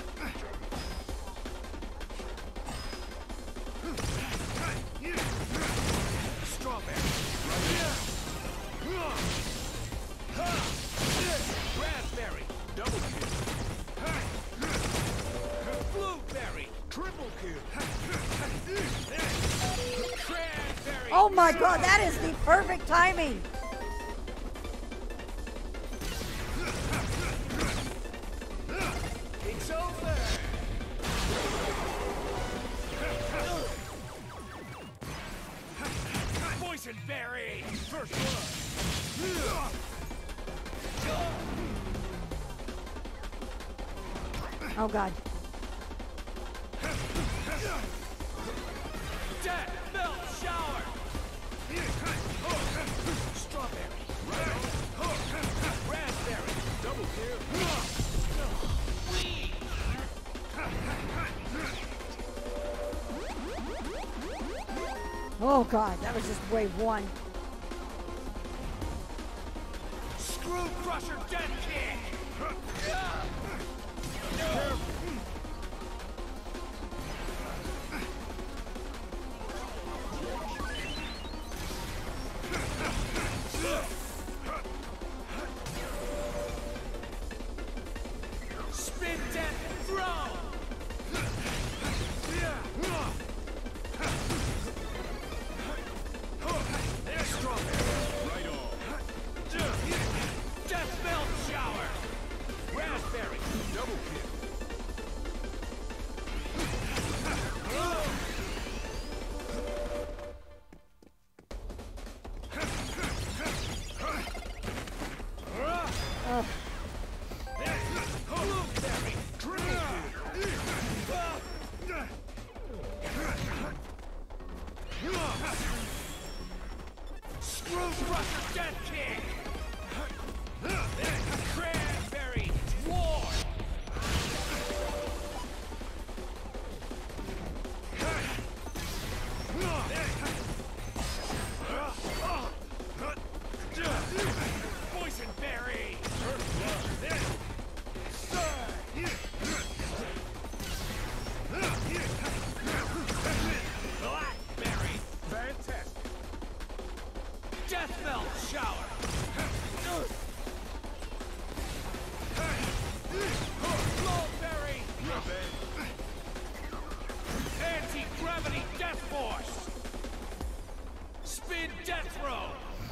Strawberry. Raspberry. Double kill. Blueberry. Triple kill. Cranberry. Oh my god, that is the perfect timing! It's over. Poison berry. First blood. Oh god. Death Melt Shower. Strawberry. Raspberry. Double kill. Oh god, that was just wave one. Screw Crusher Death Kick. Spin Death Throw. Strawberry. Right on. Death Melt Shower. Raspberry. Double kill. Ugh. Blueberry. Triple Screw Crusher Death Kick. Cranberry. War. Death Melt Shower. Blowberry. Anti-gravity Death Force. Spin Death Throw.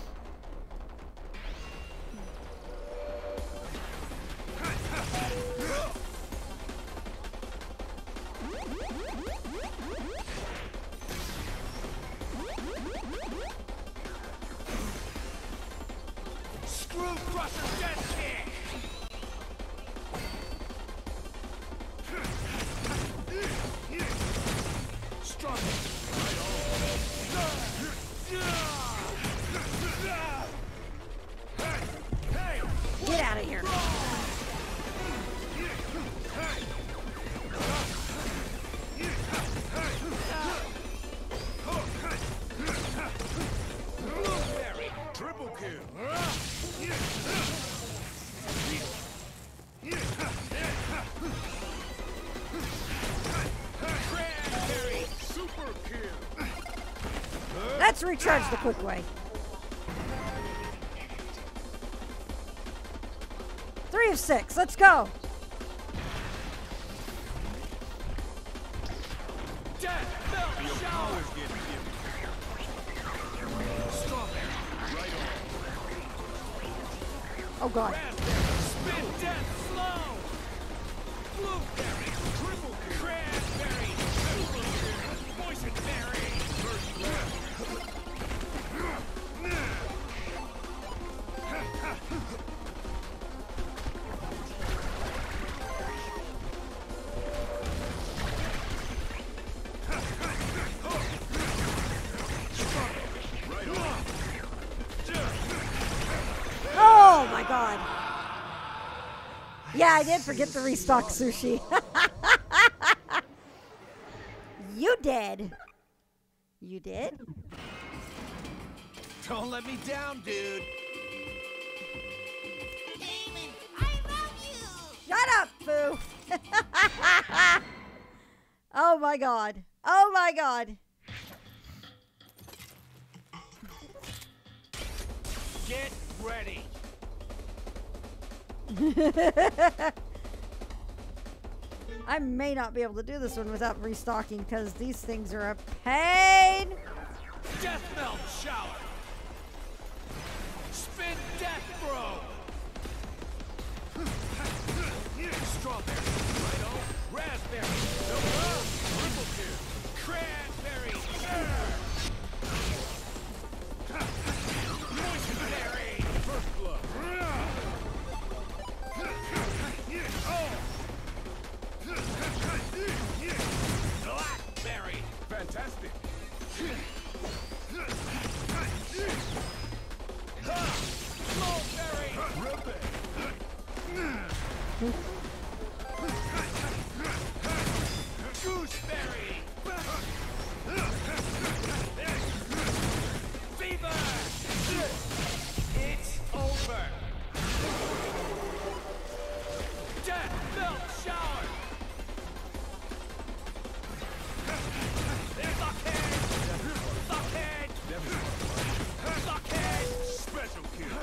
Screw Crusher Death Kick. Strong. Hey, Get out of here. Blueberry. Triple kill. Cranberry. Super kill. Let's recharge the quick way. Three of six. Let's go. Death Melt Your Shower. power's getting dim. Strawberry. Right on. Oh God. Raspberry. Spin Death Slow. Blueberry. Triple kill. Cranberry. Boysenberry. First blood. Right on. Oh my God. Yeah, I did forget to restock sushi. You did. You did? Don't let me down, dude. Damon, I love you! Shut up, Boo. Oh my God. Oh my God. Get ready. I may not be able to do this one without restocking because these things are a pain. Death Melt Shower. Spin Death Throw. Strawberry. Right on. Raspberry. Double. Triple kill. Cranberry. Boysenberry. First blood. Blackberry. Fantastic. Blueberry. Gooseberry. Fever. It's over. Death Melt Shower. Blockhead. Blockhead. Blockhead. Special kill.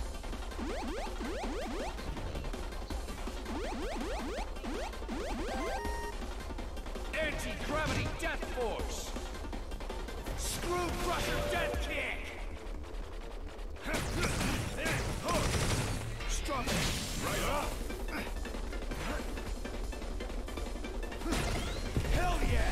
Anti-gravity Death Force. Screw Crusher Death Kick. Strawberry. Right on. Hell yeah.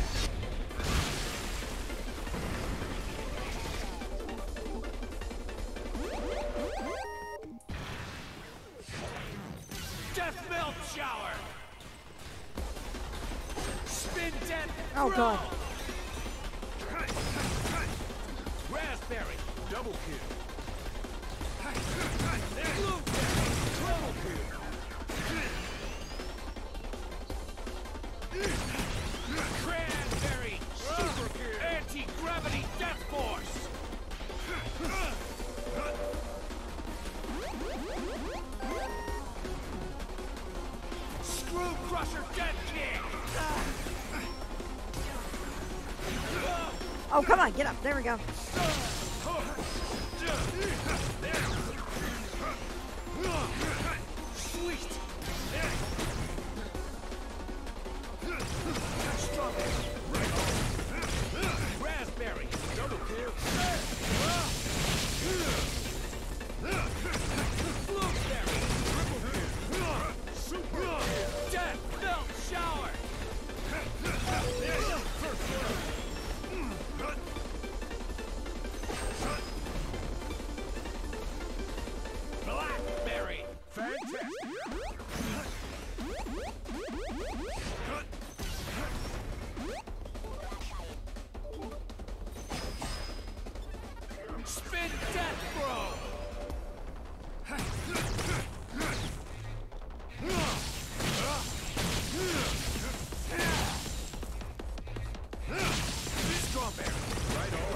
Death Melt Shower. Spin Death Oh, Throw. God. Raspberry. Double kill. Blueberry. Triple kill. Cranberry. Super kill. Anti-gravity Death Force. Screw Crusher Death Kick. Oh, come on. Get up. There we go. Sweet. Strawberry. Raspberry. Double kill. Blueberry. Triple kill. Super. Death belt shower. Blackberry. Fantastic. Spin death throw. Strawberry. Right on.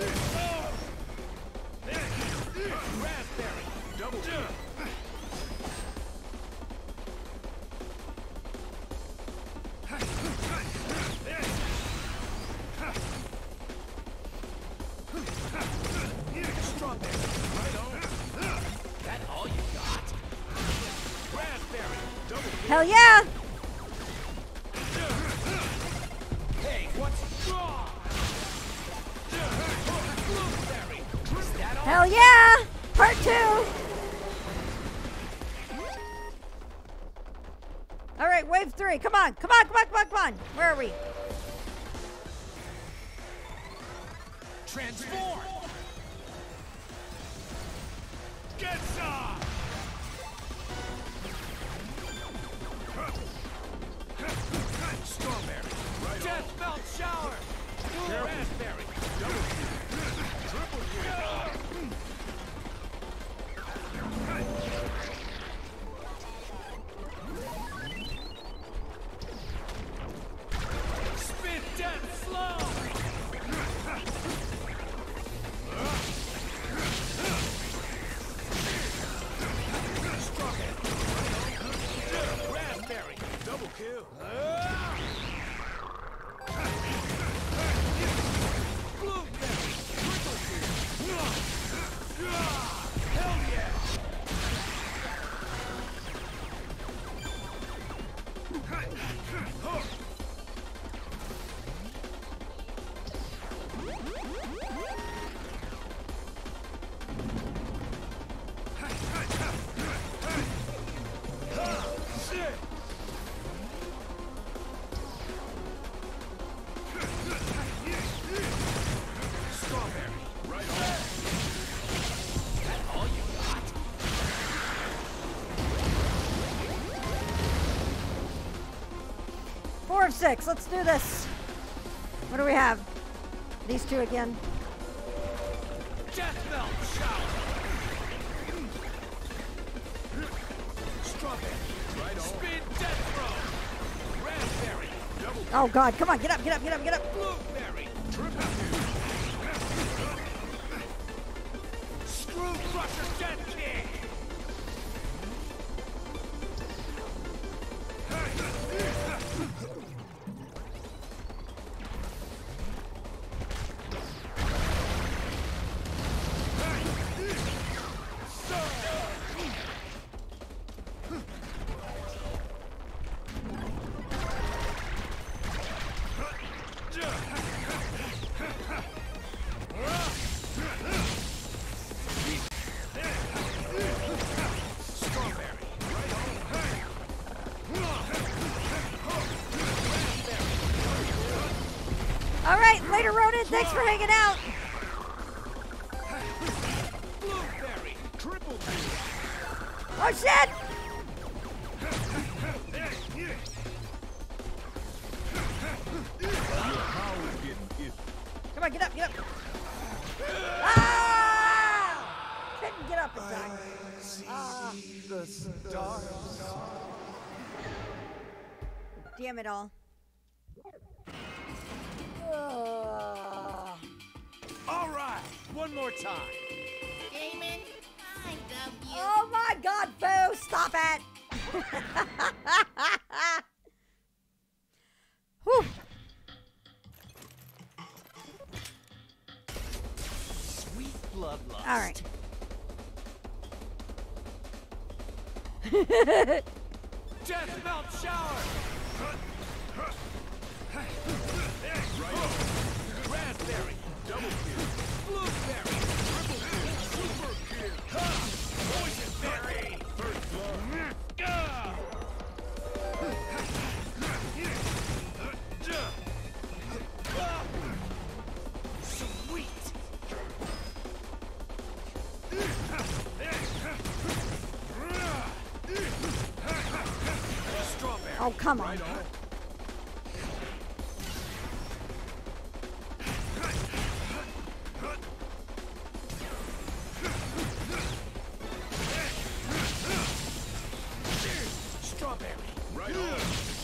Raspberry. Double kill. Strawberry. Right on. That all you got? Raspberry. Double kill. Hell yeah! Hey, what's wrong? Blueberry. Is that all? Hell yeah! Part two! Alright, wave three. Come on, come on, come on, come on, come on. Where are we? Transform. Get some. Strawberry. Right Death belt shower. Careful. Raspberry. Double kill. Triple kill. Spin death slow. Strawberry. Raspberry. Double kill. Blueberry. Triple kill. Hell yeah. Shit. Strawberry. Right on. That all you got? Four of six. Let's do this. What do we have? These two again. Death belt shower. Strawberry. Right on. Spin death throw. Raspberry. Double Oh god, come on, get up, get up, get up, get up. Blueberry. triple kill. Screw crusher death kick. Strawberry. Alright, later Ronan, thanks for hanging out. Blueberry. Triple kill. Oh shit! Your power is getting iffy. Come on, get up, get up. Ah! Couldn't get up in time. Ah. The stars. Damn it all. Ugh. All right. One more time. Damon, I love you. Oh my god, Boo! Stop it! Whew. Sweet bloodlust. All right. Death melt shower. Raspberry. Double kill. Blueberry. Triple kill. Super kill. Poison berry. First blood. Sweet. Strawberry. Oh, come on. Right on. Strawberry. Right on.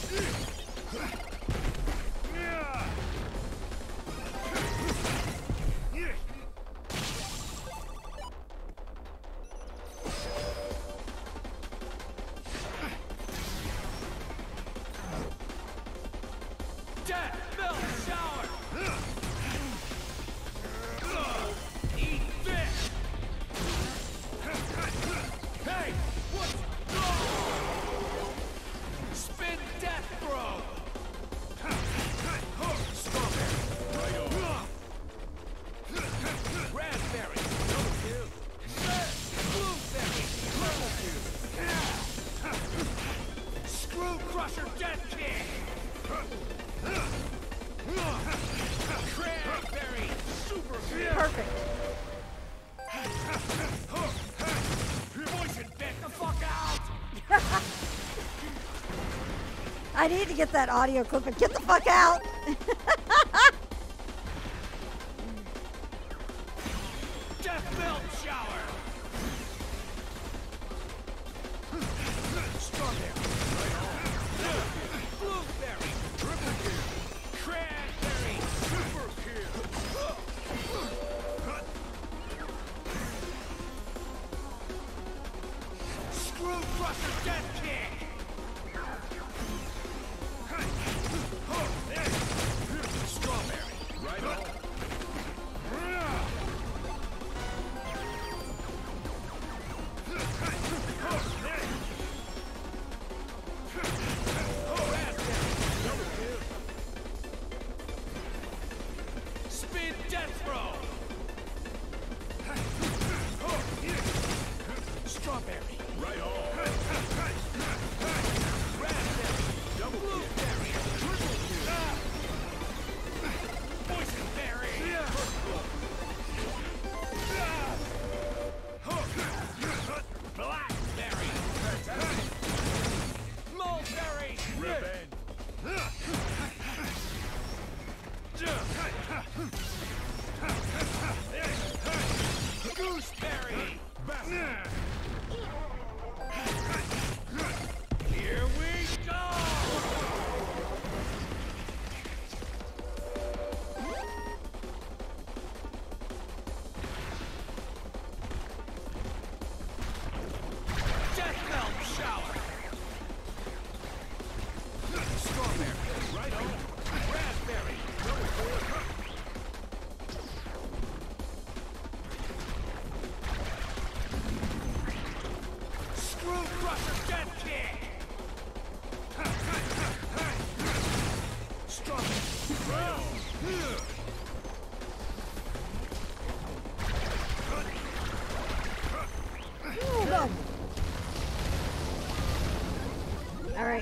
Death milk shower. Eat this. Hey, what? Spin death throw. Strawberry. Right on. Raspberry. Double kill. Blueberry. Triple kill. Screw crusher death kick. Cranberry. Super kill. Perfect. Poison bit the fuck out. I need to get that audio clip and get the fuck out. Death milk shower. Strawberry. Right on. Blueberry. Triple kill. Cranberry. Super kill. Screw crusher death kick. Strawberry. Right on. Spin death throw. Strawberry. Right on. Raspberry. Double blueberry. Triple kill. Poison berry. Blackberry. Mulberry. Revenge. Gooseberry. Here we go. Death melt shower. Strawberry. Right on. Raspberry. Double kill. Screw crusher death kick. Strawberry. Right on. Ooh, good. All right.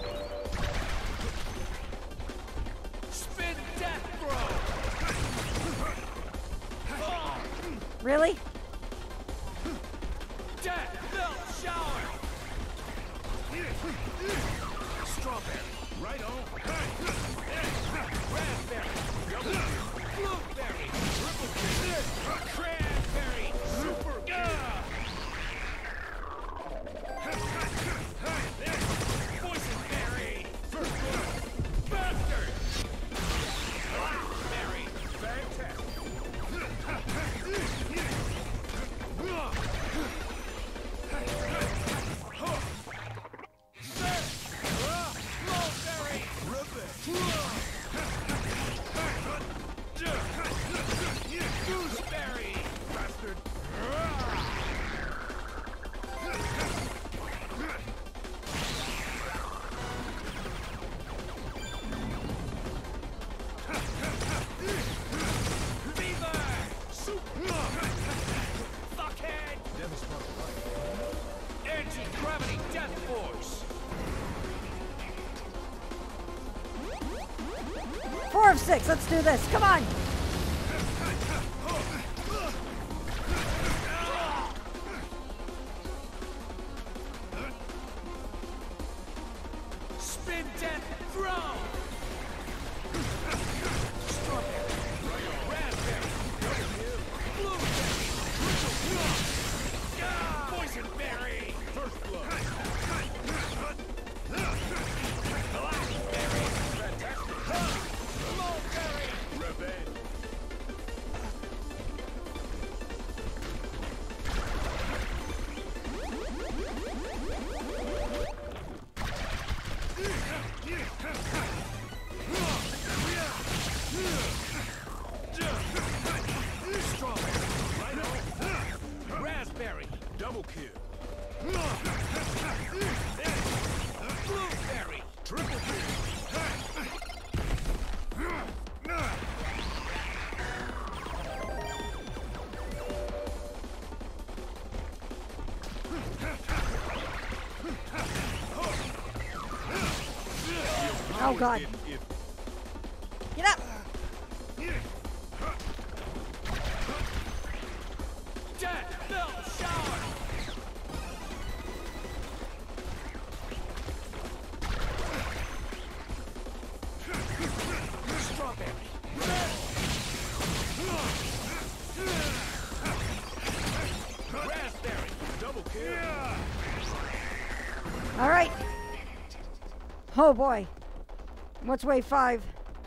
Spin death throw. Oh, Really? death milk shower. Strawberry. Right on. Raspberry. Double kill. Blueberry. Triple kill. Cranberry. Super kill. Poison berry. First blood. Bastard. Blackberry. Fantastic. Mulberry. Gooseberry. Four of six. Let's do this. Come on. Spin death throw. Strawberry. Raspberry. Blueberry. Poison berry. First blood. Blackberry. Fantastic. Mulberry. Revenge. Strawberry. Right on. Raspberry. Double kill. Blueberry. Triple kill. Oh God. If, if Get up. Death Belt Shower. Strawberry. Raspberry. Double kill. All right. Oh boy. What's wave five?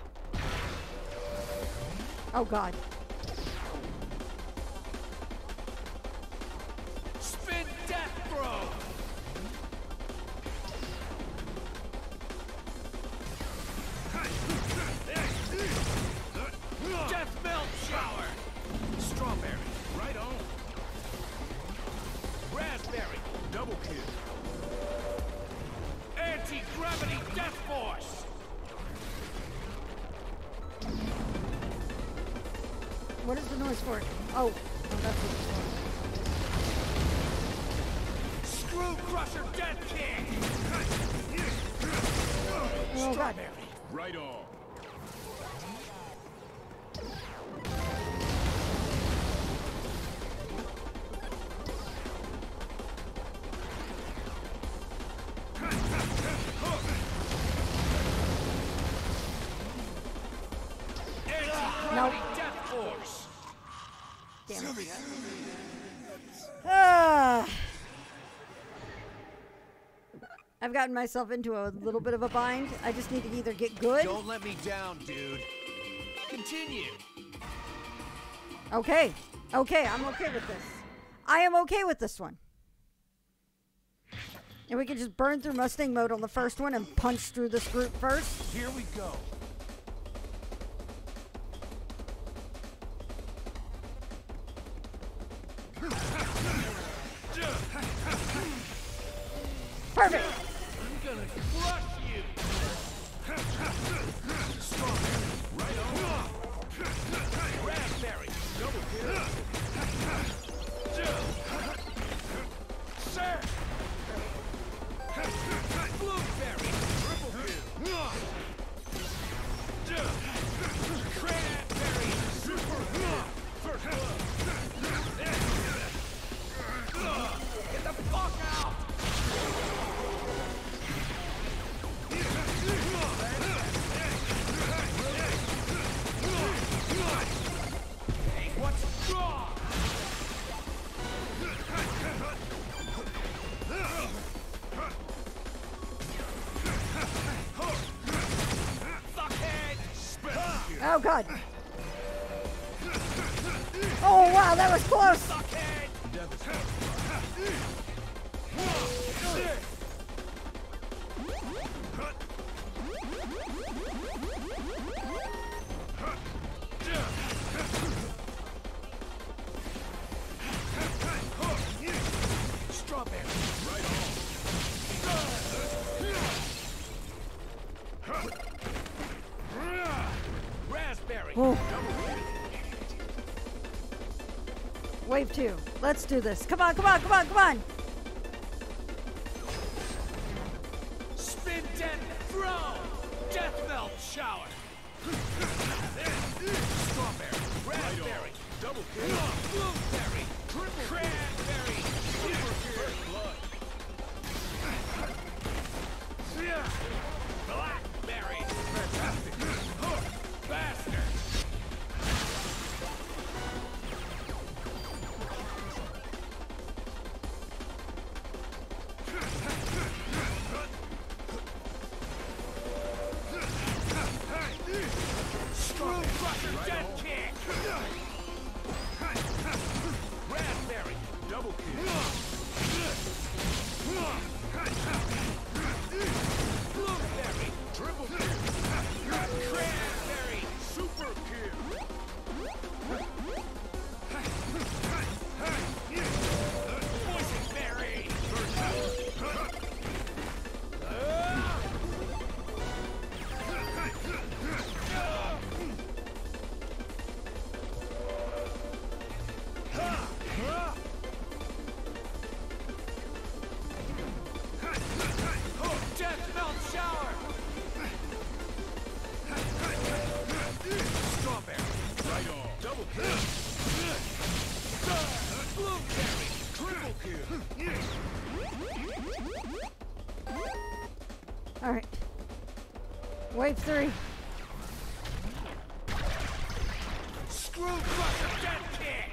Oh God. Spin death throw. Death melt shower. Strawberry. Right on. Raspberry. Double kill. Anti-gravity death force. What is the noise for it? Oh, oh that's what it's Screw crusher death king. for. Oh God. Right on. Nope. Death force. Damn it. Ah. I've gotten myself into a little bit of a bind. I just need to either get good. Don't let me down, dude. Continue. Okay. Okay, I'm okay with this. I am okay with this one. And we can just burn through Mustang mode on the first one and punch through this group first. Here we go. Perfect. I'm gonna crush you. Strawberry. Right on. Raspberry. Double kill. Sir. Blueberry. Triple kill. Cranberry. Super. First blood. Get the fuck out. What's wrong? Fuckhead! Oh God. Oh wow, that was close. Fuckhead! Strawberry. Right on. Raspberry. Oh. Double kill. Wave two. Let's do this. Come on, come on, come on, come on. Spin death throw. Death melt shower. Raspberry. Double kill. Blueberry. Triple cranberry. Super kill. Blood. Blackberry. Fantastic. Bastard. Screw crusher dead kick. Raspberry. Double kill. Blueberry. Triple kill. Cranberry. Super kill. Poison berry. Death melt shower. Strawberry. Right on. Double kill. Blueberry. Triple kill. All right. Wave three. Screw crusher dead kick.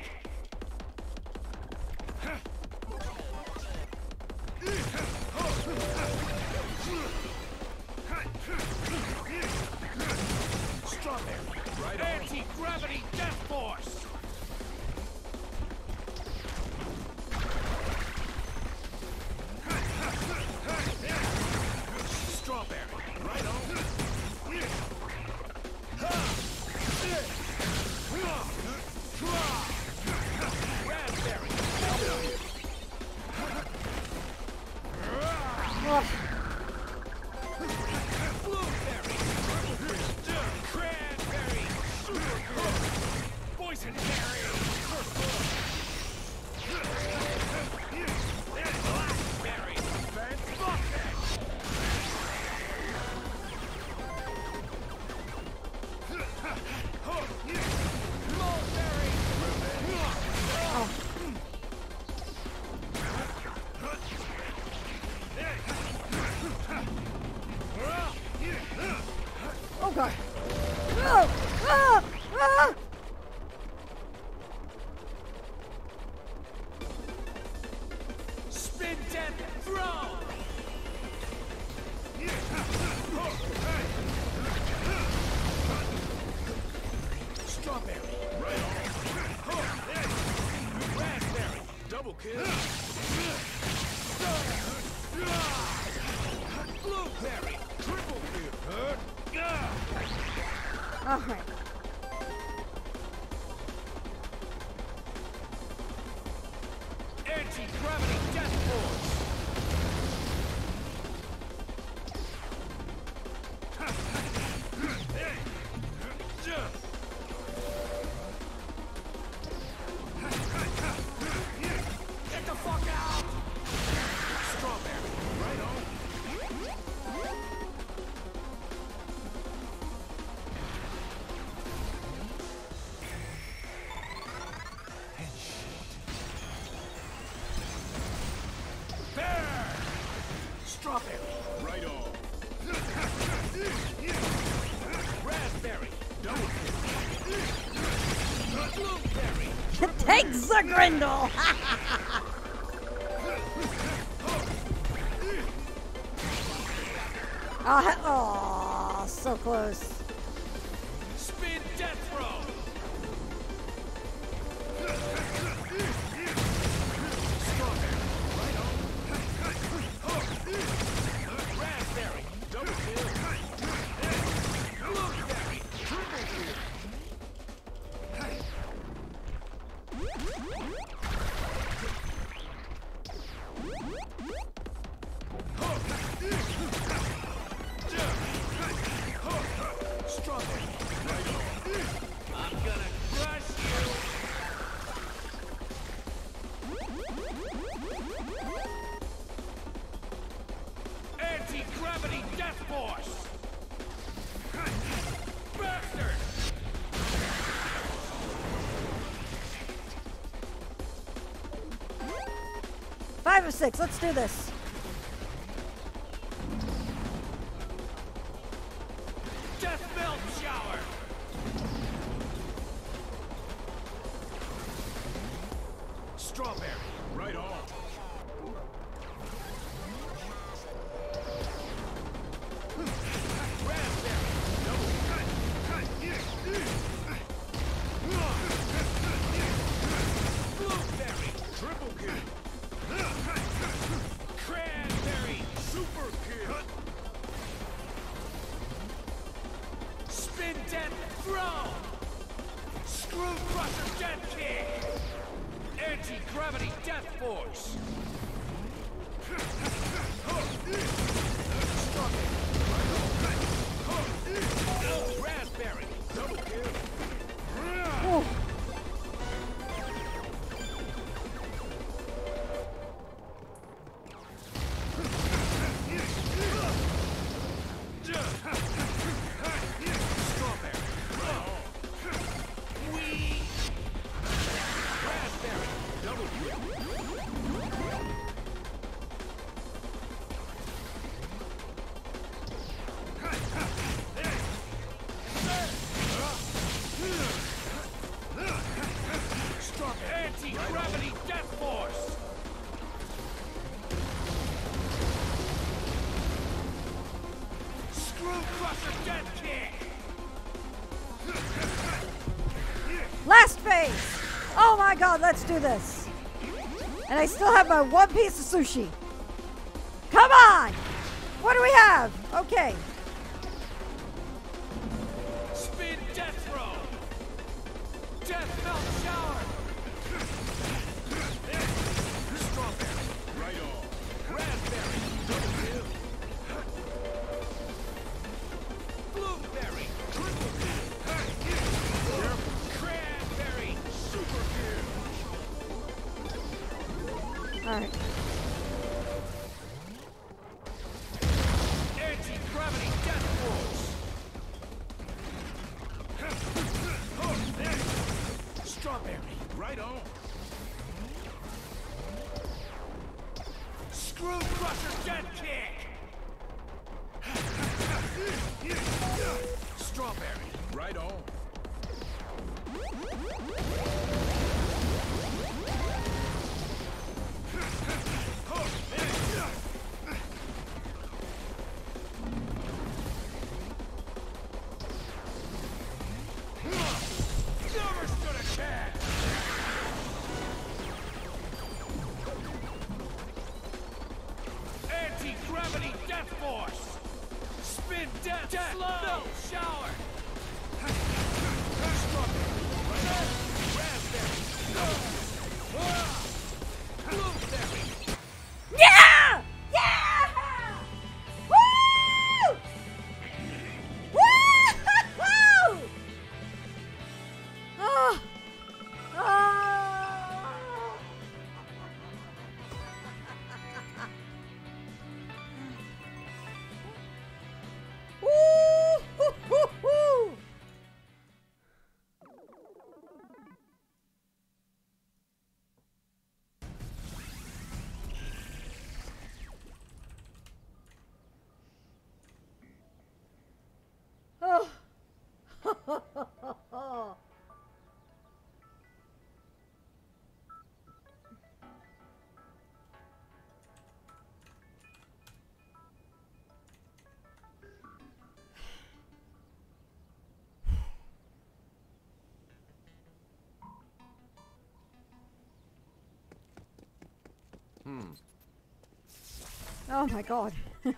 Strawberry. Right on. Anti-gravity death force. Strawberry. Right on. Raspberry. Ugh. Blueberry. Cranberry. Super kill. Poison berry. Blackberry. Fantastic. Mulberry. Oh god. Oh! Ah! Ah! Spin death throw. Strawberry. Right on. Raspberry. Double kill. Blueberry. Triple kill. All right. Anti-gravity death force. Get the fuck out! Strawberry. Right on. Bear! Strawberry. Right on. Raspberry. Double kill. Blueberry. Takes the Grindle. Oh, so close. Spin death throw. Strawberry. Right on. Raspberry. Double kill. Blueberry. Triple kill. Strawberry. Right on. I'm gonna crush you. five of six. Let's do this. Death melt shower. Strawberry, right on. Raspberry. Double cut. Blueberry. Triple kill. Cranberry. Super kill. Spin death throw. Screw crusher death kick. Anti-gravity death force. Raspberry. Double kill. Ooh. Strawberry. Wee. Raspberry. Double kill. Strawberry. Anti-gravity death force. Screw crusher death kick. Last phase. Oh my god, let's do this. And I still have my one piece of sushi. Come on. What do we have? Okay. Spin death throw. Death melt shower. Strawberry. Right on. Raspberry. Double kill. Blueberry. Triple kill. Cranberry. Super kill. All right. Anti-gravity death force. Strawberry. Right on. Screw crusher death kick. Strawberry. Right on. Never stood a chance. Anti-gravity death force. Spin death. Death slow. Shower. Raspberry. Blueberry. Yeah! Yeah! Woo! Woo! Oh. Oh. Woo! Hoo, hoo, hoo. Oh. Oh my god.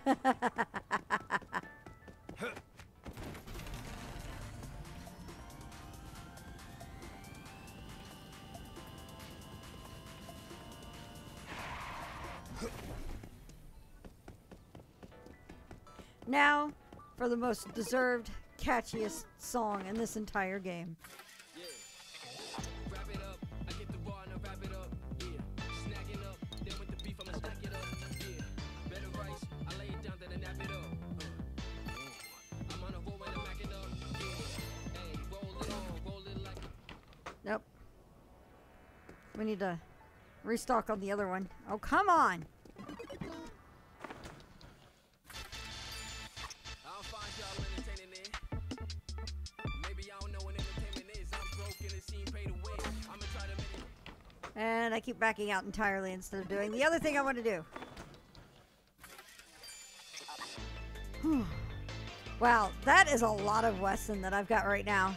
Now, for the most deserved, catchiest song in this entire game. Wrap it up, I get the bar and I wrap it up, yeah. Snacking up, then with the beef I'ma stack it up, yeah. Better rice, I lay it down, then I nap it up. Uh, uh. I'm on a roll when I'm macking up, yeah. Hey, roll it on, roll it like. Nope. We need to Restock on the other one. Oh, come on. I'll find y'all entertaining it. Maybe y'all don't know what entertainment is. I'm broke and it seemed pay to win. I'ma try to make it. And I keep backing out entirely instead of doing the other thing I want to do. Wow, that is a lot of Wesson that I've got right now.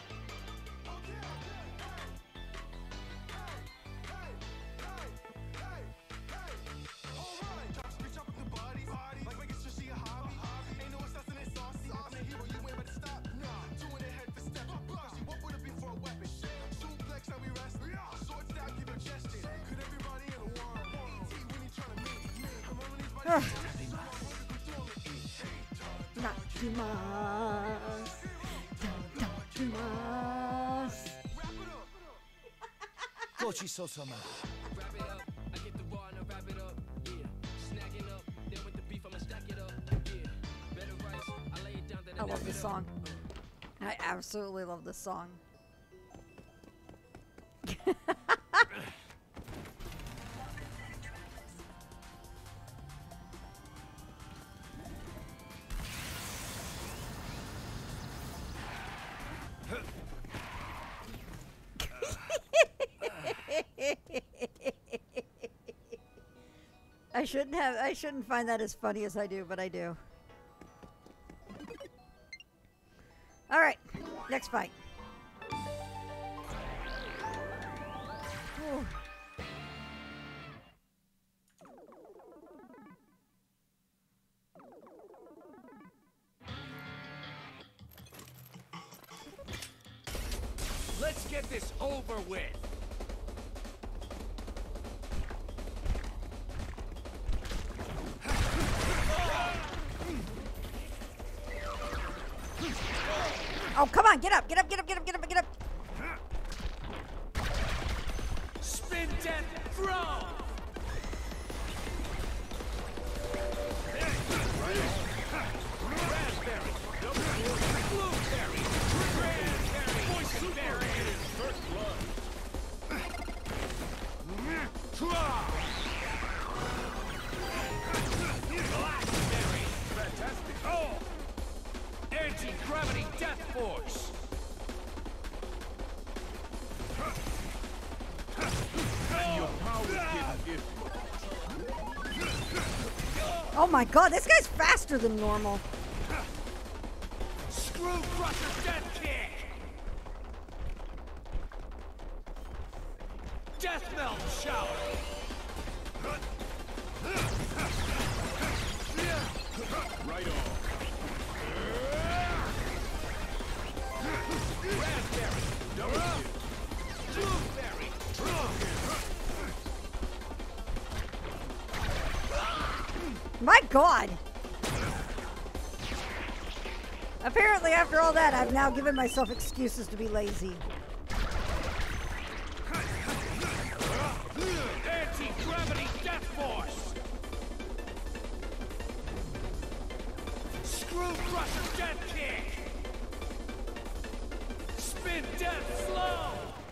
Gochi-so-sama. Wrap it up. I get the bar and I wrap it up. Yeah. Snagging up. Then with the beef, I'ma stack it up. Yeah. Better rice. I lay it down. Then I love nap this it song. up. I absolutely love this song. I shouldn't have, I shouldn't find that as funny as I do, but I do. All right, next fight. Whew. Let's get this over with. Oh, come on, get up, get up, get up, get up, get up, get up. Spin death throw. Raspberry. Blueberry. Cranberry. Boysenberry. First blood. Blackberry. Fantastic. Oh! Anti-gravity death force. Your power is getting gifted. Oh my god, this guy's faster than normal. Screw crusher death kick. Death melt shower. Right on. Raspberry. Double kill. Blueberry. My god. Apparently after all that, I've now given myself excuses to be lazy. Anti-gravity death force. Screw crusher death kick. Spin death slow.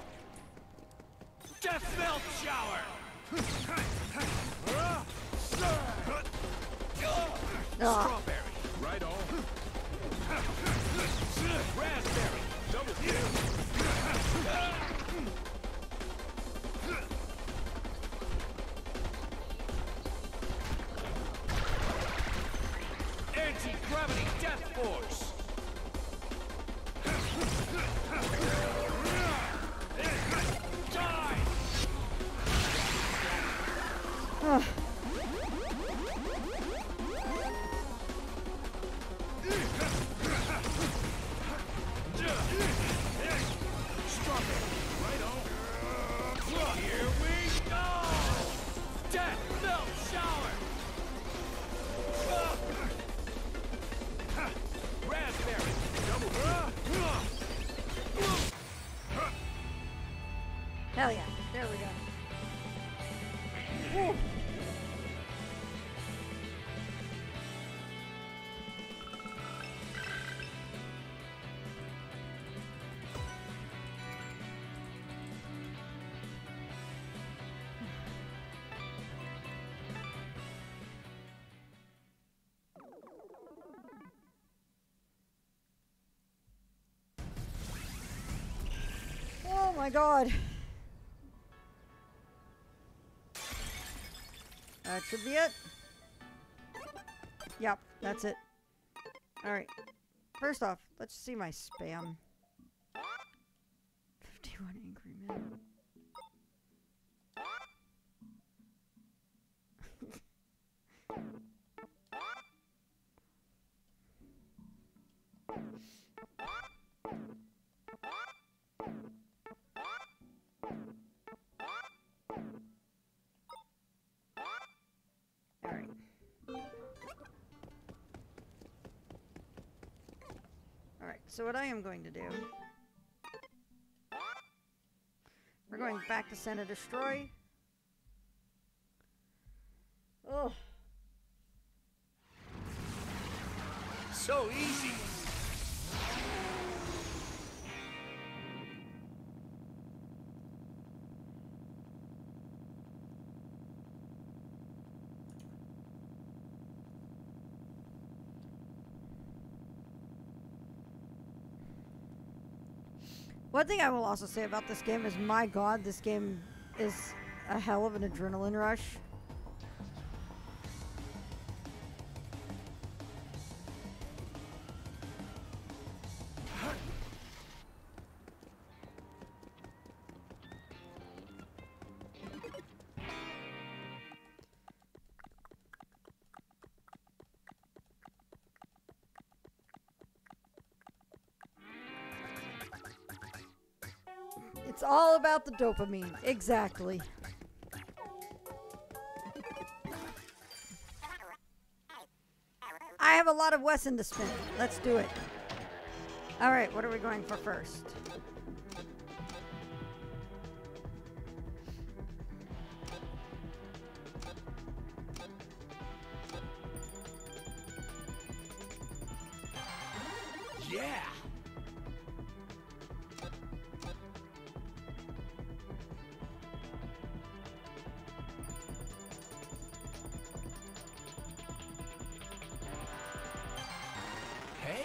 Death melt shower. Ugh. Strawberry. Right on. Raspberry. Double kill. Anti-gravity death force. Die. Ugh. Strawberry. Right on. Here we go. Death melt shower. Raspberry. Double Hell yeah. There we go. Whew. my god. That should be it. Yep, that's it. Alright. First off, let's see my spam. fifty-one angry men. Alright. Alright, so what I am going to do... We're going back to Santa Destroy. Oh. So easy. One thing I will also say about this game is, my god, this game is a hell of an adrenaline rush. It's all about the dopamine. Exactly. I have a lot of Wesson to spin. Let's do it. Alright, what are we going for first? Yeah. Hey.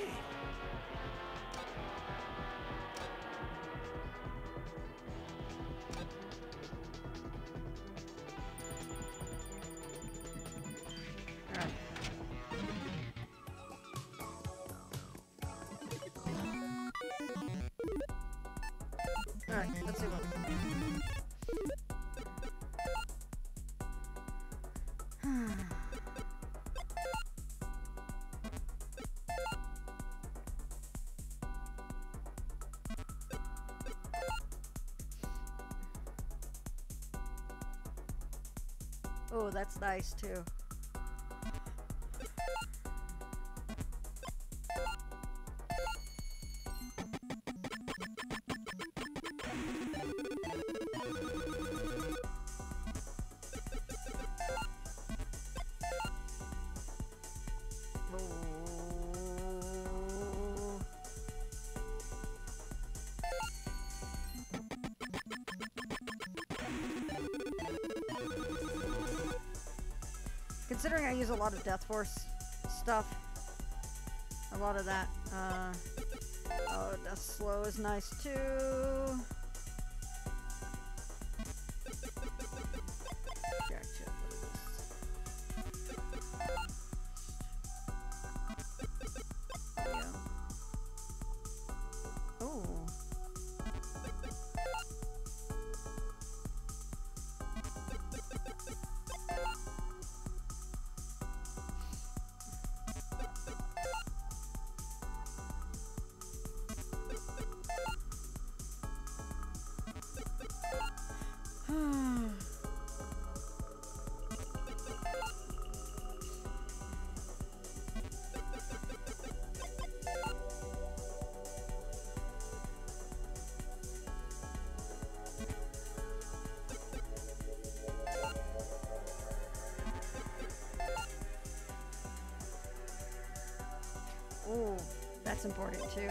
Alright. Alright, let's see what we can do. Oh, that's nice too. Oh. Considering I use a lot of Death Force stuff, a lot of that, uh, oh, Death Slow is nice too. Jack chip, what is this? There we go. Oh. Ooh, that's important too.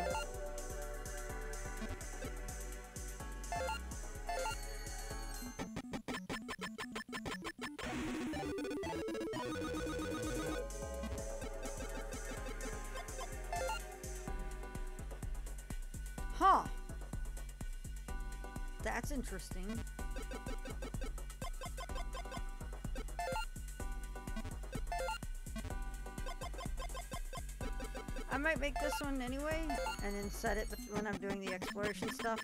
Huh. interesting. I might make this one anyway, and then set it when I'm doing the exploration stuff.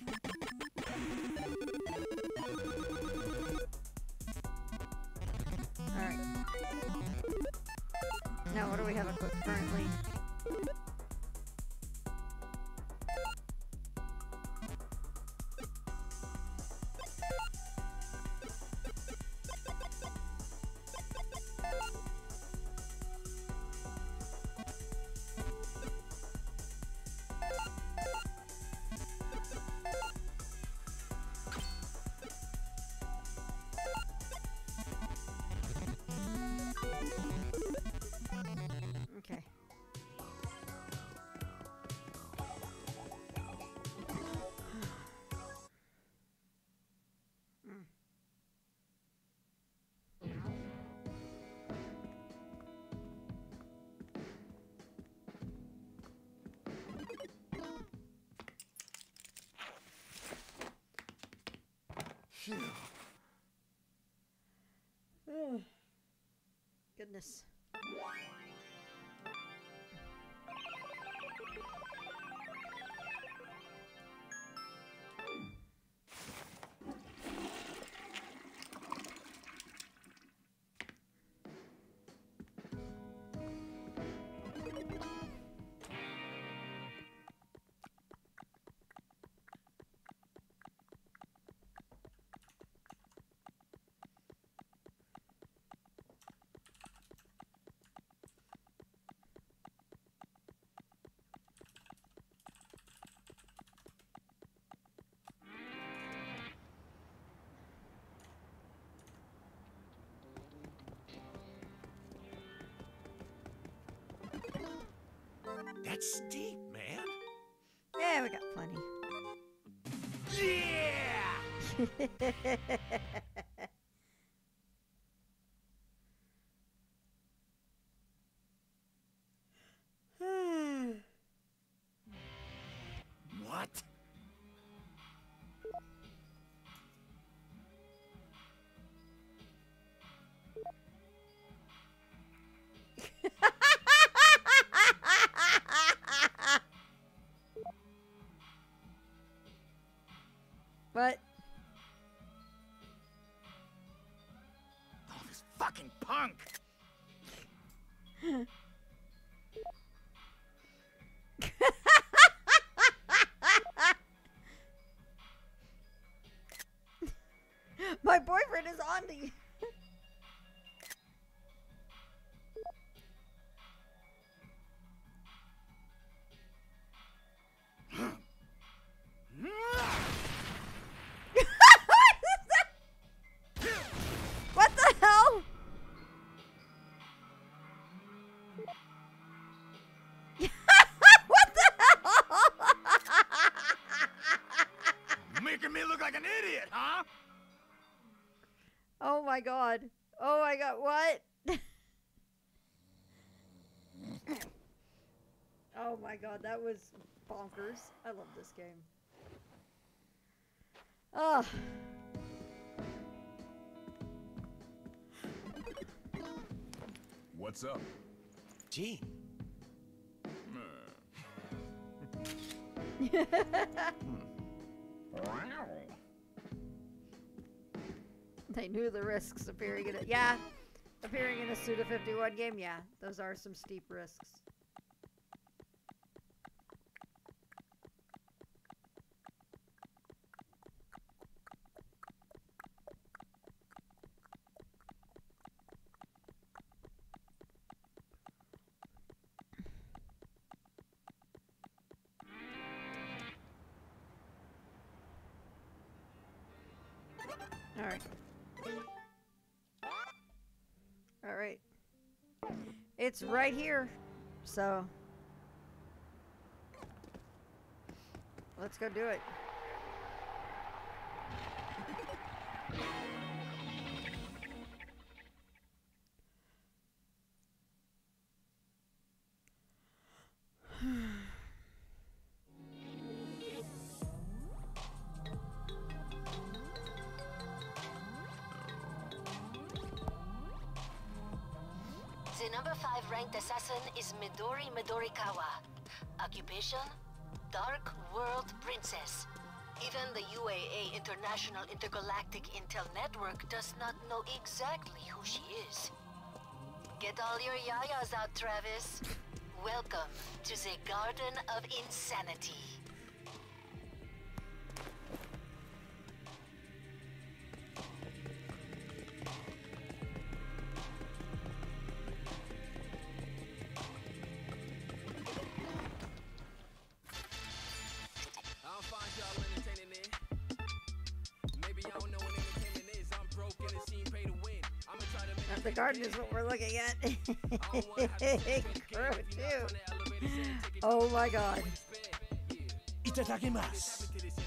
Alright. Now, what do we have equipped currently? Okay. Mm. Phew. Ugh. Goodness. That's steep, man. Yeah, we got plenty. Yeah! What? What? Oh, this fucking punk! My boyfriend is on to you. What the hell? What the hell? Making me look like an idiot, huh? Oh my god. Oh my god, what? Oh my god, that was bonkers. I love this game. Oh. What's up? Gene. They knew the risks appearing in it. Yeah, appearing in a Suda fifty-one game. Yeah, those are some steep risks. All right. All right. It's right here. So let's go do it. The number five ranked assassin is Midori Midorikawa. Occupation? Dark World Princess. Even the U A A International Intergalactic Intel Network does not know exactly who she is. Get all your yayas out, Travis. Welcome to the Garden of Insanity. I'll find y'all entertaining it. Maybe y'all know what entertainment is. I'm broke and it seemed pay to win. I'ma try to make Now, the garden is what we're looking at. Crow too. Oh my god. Itadakimasu.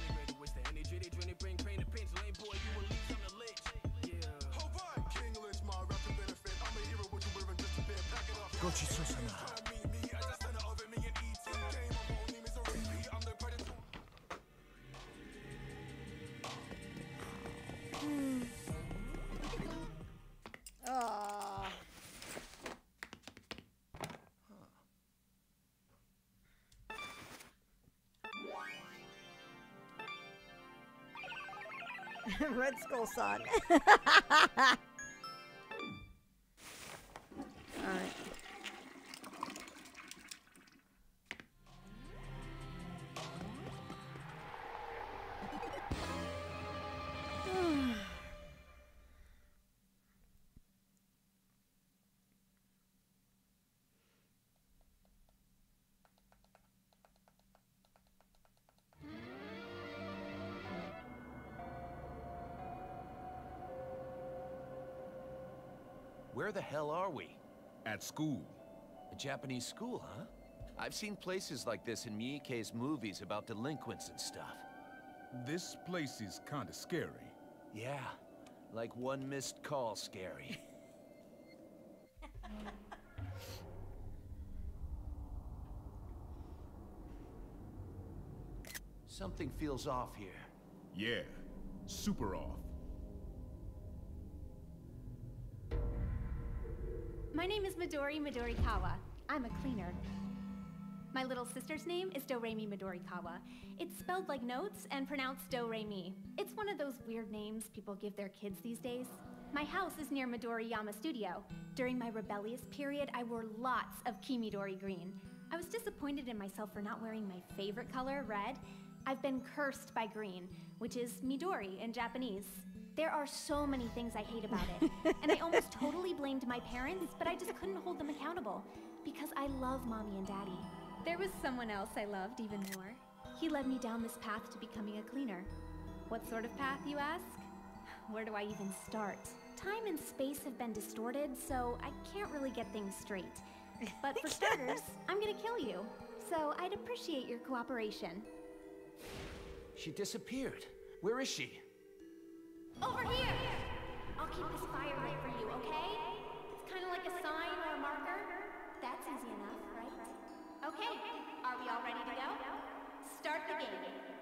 Gochiso-sama. Ah. Red Skull Son. Alright. Where the hell are we? At school. A Japanese school, huh? I've seen places like this in Miike's movies about delinquents and stuff. This place is kinda scary. Yeah, like one missed call scary. Something feels off here. Yeah, super off. My name is Midori Midorikawa. I'm a cleaner. My little sister's name is Doremi Midorikawa. It's spelled like notes and pronounced Do-Re-Mi. It's one of those weird names people give their kids these days. My house is near Midoriyama Studio. During my rebellious period, I wore lots of Kimidori green. I was disappointed in myself for not wearing my favorite color, red. I've been cursed by green, which is Midori in Japanese. There are so many things I hate about it, and I almost totally blamed my parents, but I just couldn't hold them accountable, because I love Mommy and Daddy. There was someone else I loved even more. He led me down this path to becoming a cleaner. What sort of path, you ask? Where do I even start? Time and space have been distorted, so I can't really get things straight. But for starters, I'm gonna kill you, so I'd appreciate your cooperation. She disappeared. Where is she? Over here! I'll keep this fire lit for you, okay? It's kind of like a sign or a marker. That's easy enough, right? Okay, are we all ready to go? Start the game.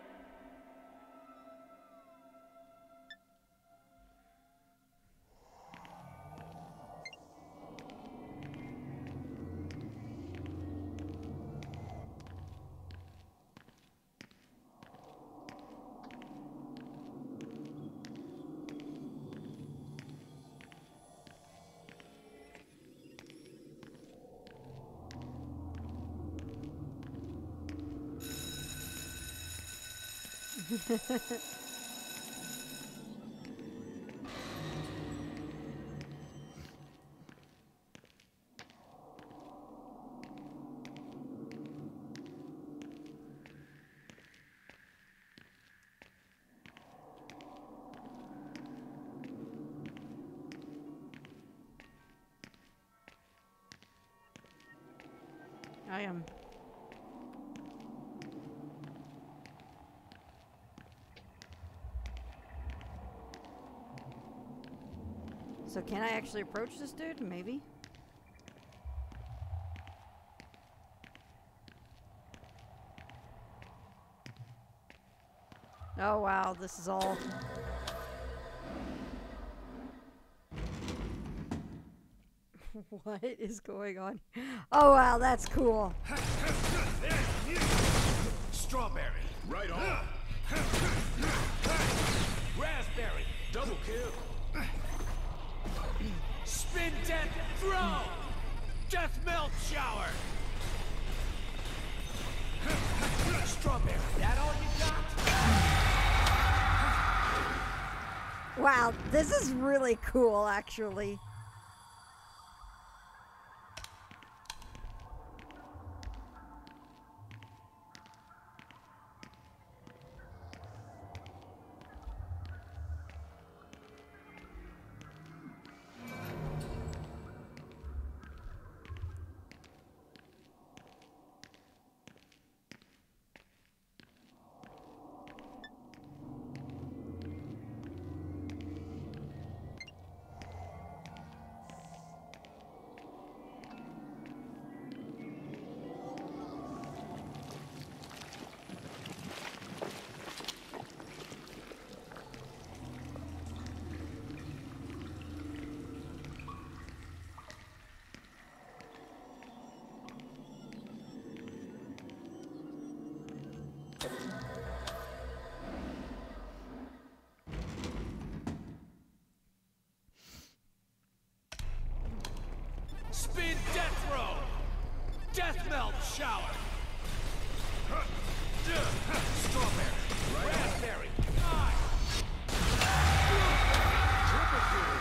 I am. So can I actually approach this dude? Maybe. Oh wow, this is all... What is going on? Oh wow, that's cool. Strawberry. Right on. Raspberry. Double kill. Spin death throw. Death melt shower. Strawberry. That all you got? Wow, this is really cool, actually. Spin death throw. Death melt shower. Strawberry. Raspberry. Nine. Triple kill.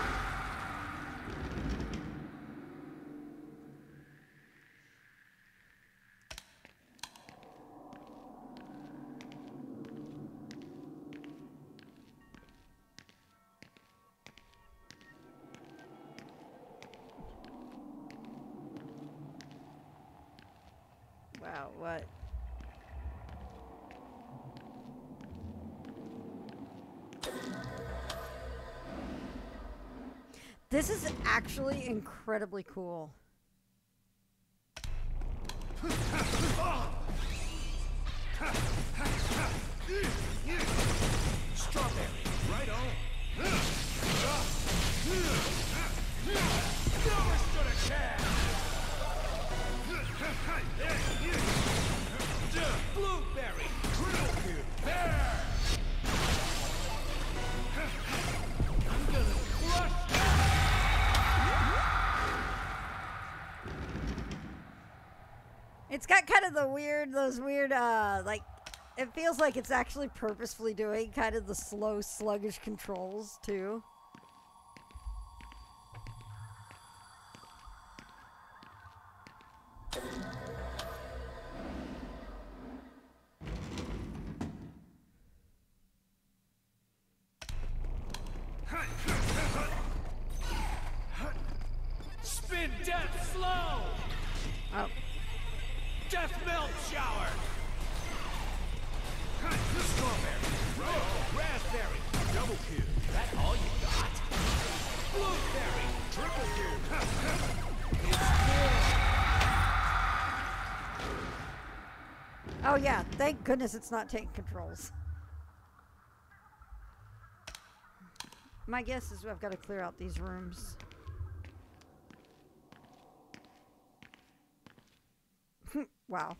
Wow, what? This is actually incredibly cool. Strawberry. Right on. Never stood a chance. Blueberry. Triple kill. There. I'm gonna crush you. It's got kind of the weird, those weird, uh, like, it feels like it's actually purposefully doing kind of the slow, sluggish controls, too. Spin death slow. Oh. Death melt shower. Strawberry. Right on. Raspberry. Double kill. That all you got? Blueberry. Triple kill. Oh yeah, thank goodness it's not taking controls. My guess is I've got to clear out these rooms. Wow.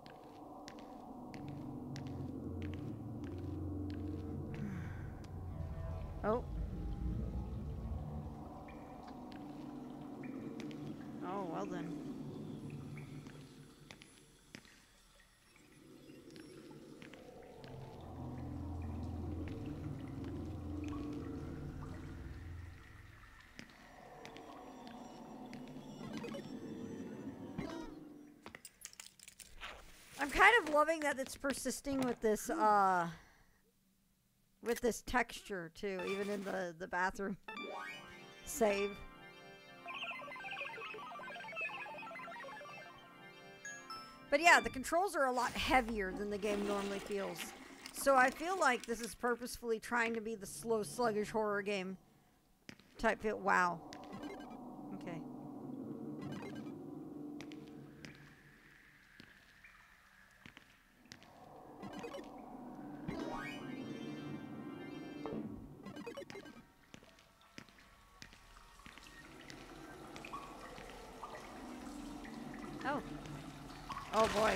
Oh. Oh, well then. I'm kind of loving that it's persisting with this, uh, with this texture too, even in the, the bathroom save. But yeah, the controls are a lot heavier than the game normally feels. So I feel like this is purposefully trying to be the slow, sluggish horror game type feel. Wow. Okay. Oh boy.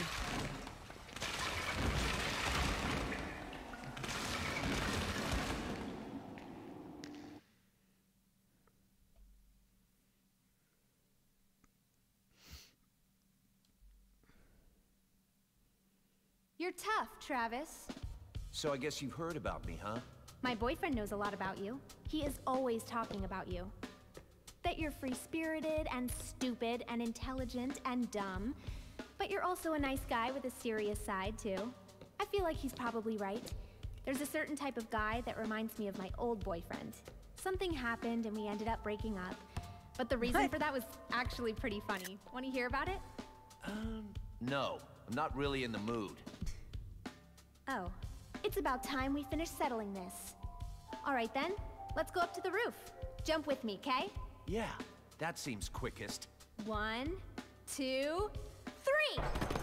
You're tough, Travis. So I guess you've heard about me, huh? My boyfriend knows a lot about you. He is always talking about you. That you're free-spirited and stupid and intelligent and dumb. But you're also a nice guy with a serious side, too. I feel like he's probably right. There's a certain type of guy that reminds me of my old boyfriend. Something happened and we ended up breaking up. But the reason What? for that was actually pretty funny. Want to hear about it? Um, no. I'm not really in the mood. Oh. It's about time we finish settling this. All right then, let's go up to the roof. Jump with me, okay? Yeah, that seems quickest. One, two, three!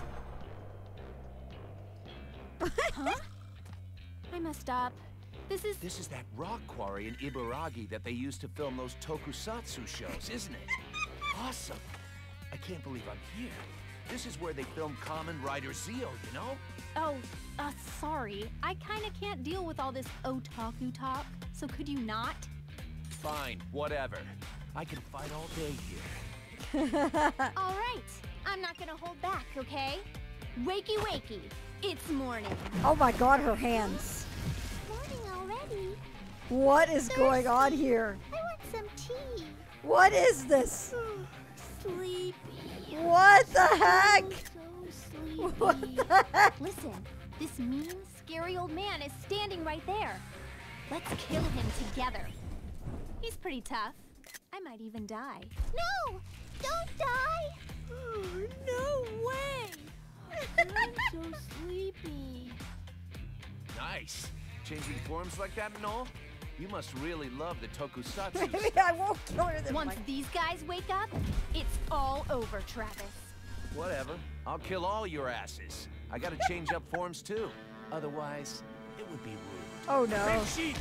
Huh? I messed up. This is... This is that rock quarry in Ibaragi that they used to film those tokusatsu shows, isn't it? Awesome! I can't believe I'm here. This is where they filmed Kamen Rider Zeo, you know? Oh, uh, sorry. I kinda can't deal with all this otaku talk, so could you not? Fine, whatever. I can fight all day here. All right. I'm not gonna hold back, okay? Wakey wakey. It's morning. Oh my god, her hands. Morning already. What is going on here? I want some tea. What is this? Sleepy. What the heck? So sleepy. What the heck? Listen, this mean, scary old man is standing right there. Let's kill him together. He's pretty tough. I might even die. No! Don't die! No way! I'm so sleepy. Nice. Changing forms like that and all? You must really love the tokusatsu Maybe stuff. I won't kill her this Once way. these guys wake up, it's all over, Travis. Whatever. I'll kill all your asses. I gotta change up forms too. Otherwise, it would be rude. Oh no. Big sheep.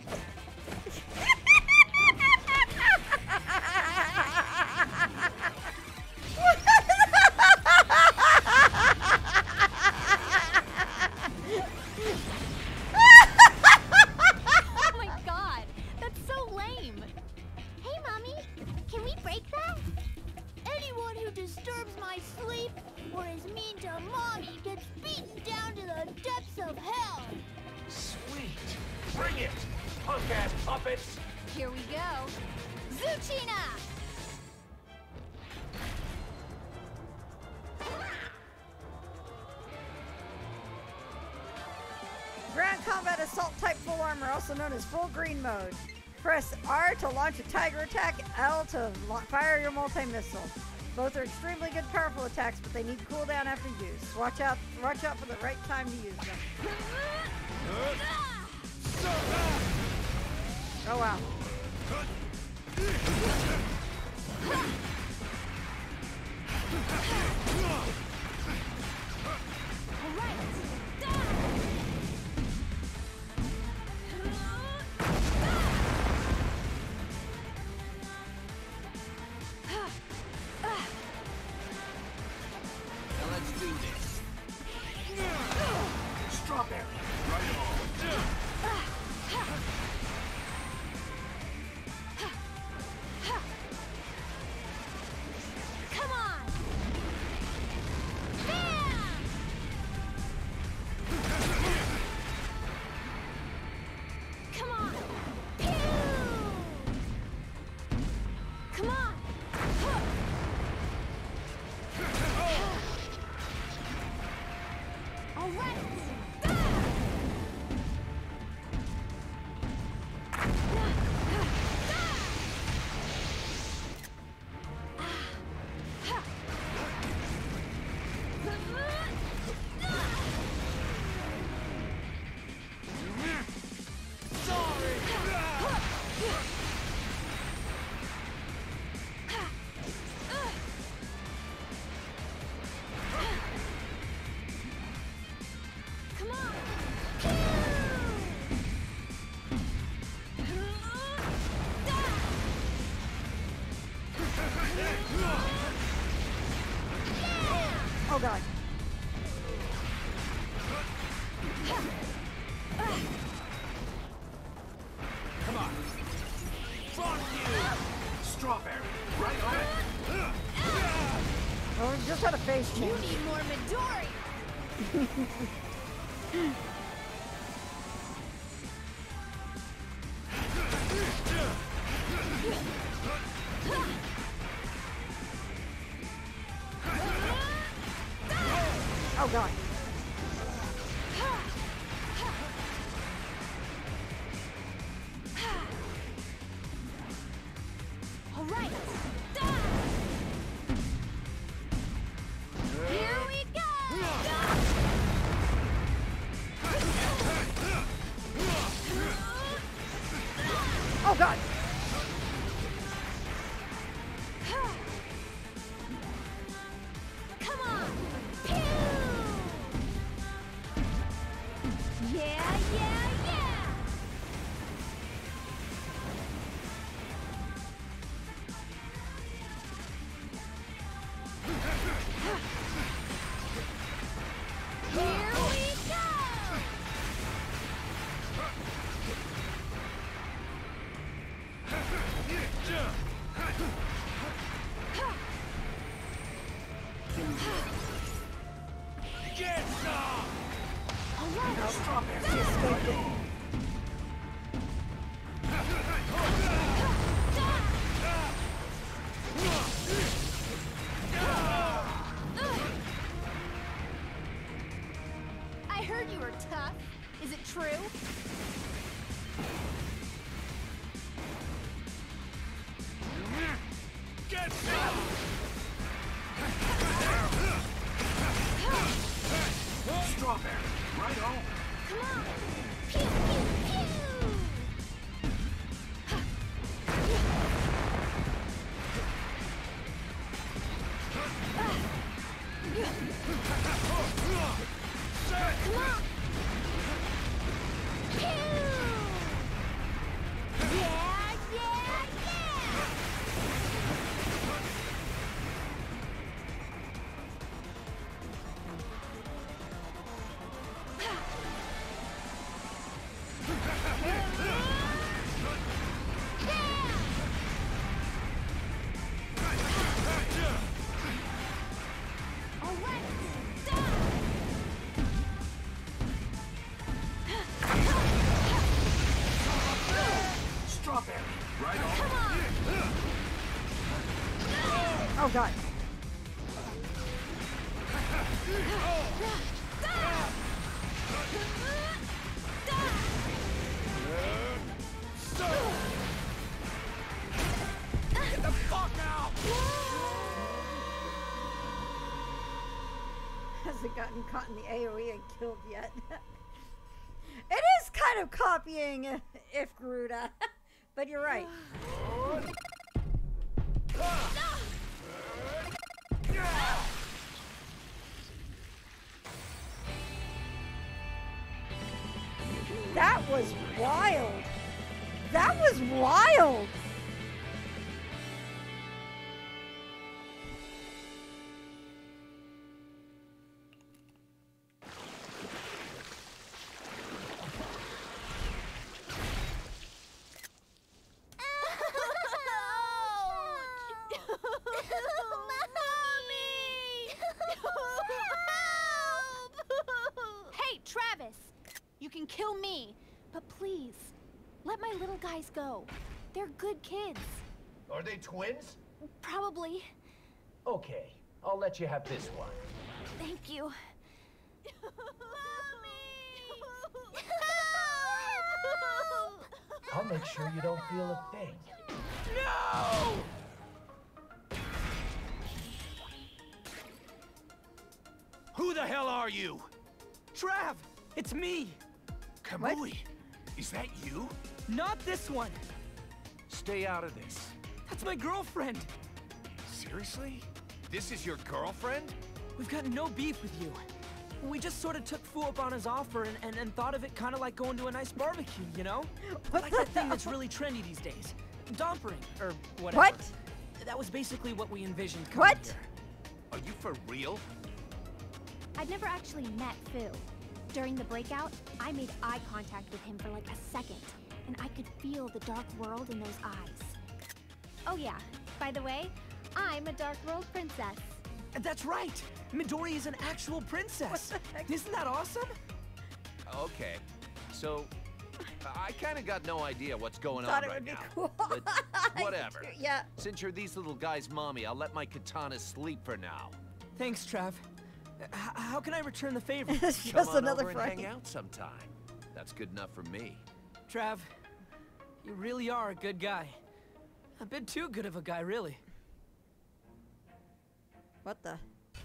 Oh my god, that's so lame. Hey, Mommy, can we break that? Anyone who disturbs my sleep or is mean to Mommy gets beaten down to the depths of hell. Sweet. Bring it. Punk-ass puppets. Here we go. Zuchina! Ground combat assault type full armor, also known as full green mode. Press R to launch a tiger attack, L to lo- fire your multi-missile. Both are extremely good powerful attacks, but they need cooldown after use. Watch out watch out for the right time to use them. Oh wow. Now let's do this. Strawberry. Right on. Come on! Bam! Come on! Pew! Come on! All right! Come on! Oh god. Right on. Well, we just had a face You change. need more Midori. Oh god. All right. Here we go. Oh god. Come on. Pew! Yeah, yeah, yeah. Here we go. Get some! All right. She escaped it. I heard you were tough. Is it true? Get some! Strawberry. Right on. Come on. Pew, pew, pew. Come on. Pew. Yeah, yeah, yeah. All right. Strawberry. Right on. Come on. Oh god. Get the fuck out! Hasn't gotten caught in the A O E and killed yet. It is kind of copying uh, If Garuda, but you're right. That was wild. That was wild. Hey, Travis! You can kill me, but please, let my little guys go. They're good kids. Are they twins? Probably. Okay, I'll let you have this one. Thank you. I'll make sure you don't feel a thing. No! Who the hell are you? Trav! It's me! Kamui, is that you? Not this one! Stay out of this. That's my girlfriend! Seriously? This is your girlfriend? We've got no beef with you. We just sort of took Fu up on his offer and, and, and thought of it kind of like going to a nice barbecue, you know? What like the that thing hell? that's really trendy these days. Dompering, or whatever. What? That was basically what we envisioned coming What? here. Are you for real? I'd never actually met Fu. During the breakout, I made eye contact with him for like a second, and I could feel the dark world in those eyes. Oh yeah, By the way, I'm a Dark World princess. That's right! Midori is an actual princess! Isn't that awesome? Okay, so I kind of got no idea what's going Thought on it right would be now. cool. But whatever. Yeah. Since you're these little guys' mommy, I'll let my katana sleep for now. Thanks, Trav. H how can I return the favor? It's Come just on another over and Friday. hang out sometime. That's good enough for me. Trav, you really are a good guy. A bit too good of a guy, really. What the?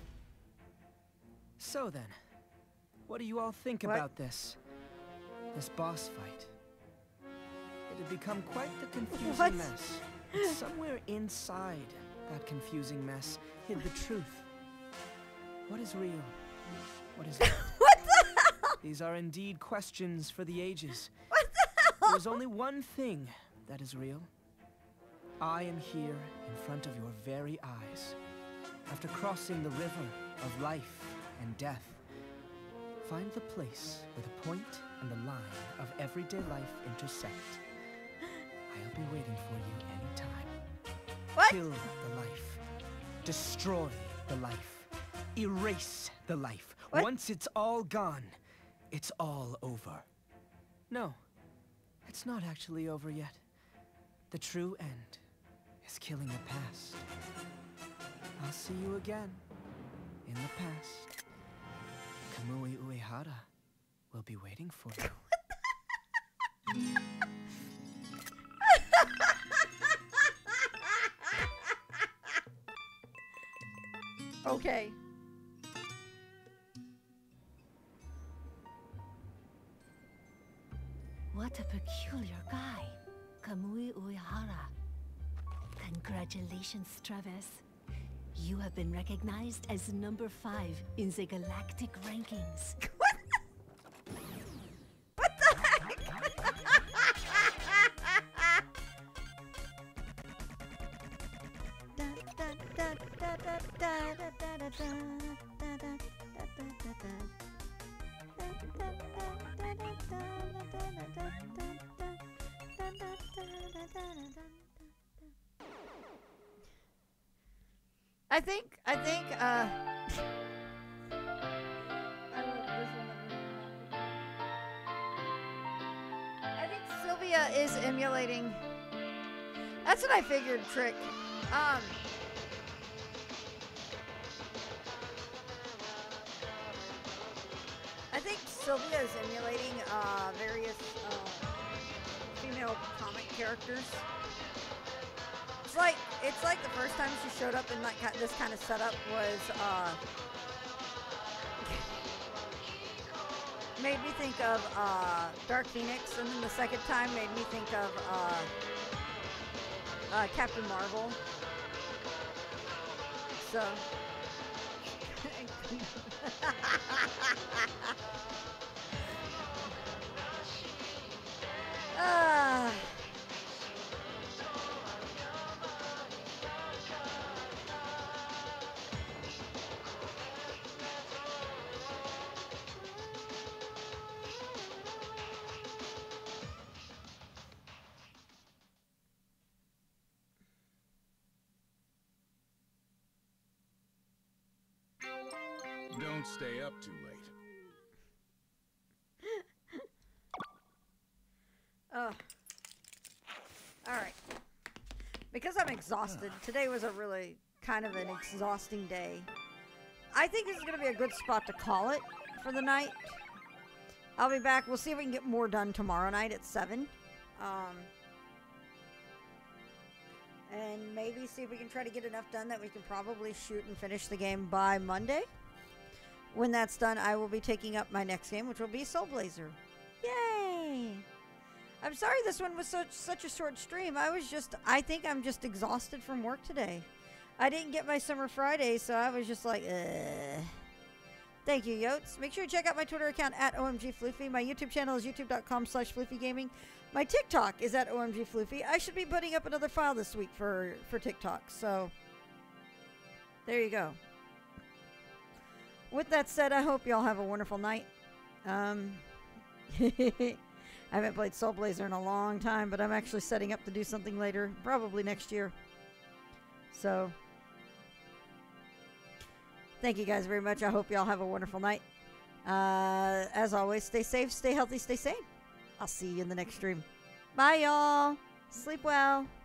So then, what do you all think What? about this? This boss fight? It had become quite the confusing What? mess. But somewhere inside that confusing mess hid the truth. What is real? What is not? What the hell? These are indeed questions for the ages. What the hell? There's only one thing that is real. I am here in front of your very eyes. After crossing the river of life and death, find the place where the point and the line of everyday life intersect. I'll be waiting for you anytime. What? Kill the life. Destroy the life. Erase the life. What? Once it's all gone, it's all over. No, it's not actually over yet. The true end is killing the past. I'll see you again in the past. Kamui Uehara will be waiting for you. Okay. What a peculiar guy. Kamui Uehara. Congratulations, Travis. You have been recognized as number five in the galactic rankings. What? What the heck? I think, I think, uh... I love this one. I think Sylvia is emulating... That's what I figured, Trick. Um... I think Sylvia is emulating, uh, various, uh, female comic characters. It's like, it's like the first time she showed up in like ki- this kind of setup was, uh, made me think of, uh, Dark Phoenix, and then the second time made me think of, uh, uh, Captain Marvel. So. Ah. Don't stay up too late. Oh. Alright. Because I'm exhausted, today was a really kind of an exhausting day. I think this is going to be a good spot to call it for the night. I'll be back. We'll see if we can get more done tomorrow night at seven. Um, and maybe see if we can try to get enough done that we can probably shoot and finish the game by Monday. When that's done, I will be taking up my next game, which will be Soul Blazer. Yay! I'm sorry this one was such such a short stream. I was just, I think I'm just exhausted from work today. I didn't get my Summer Friday, so I was just like, ugh. Thank you, Yotes. Make sure you check out my Twitter account at O M G Floofy. My YouTube channel is youtube.com slash floofygaming. My TikTok is at O M G Floofy. I should be putting up another file this week for, for TikTok, so there you go. With that said, I hope y'all have a wonderful night. Um, I haven't played Soul Blazer in a long time, but I'm actually setting up to do something later, probably next year. So, thank you guys very much. I hope y'all have a wonderful night. Uh, as always, stay safe, stay healthy, stay sane. I'll see you in the next stream. Bye, y'all. Sleep well.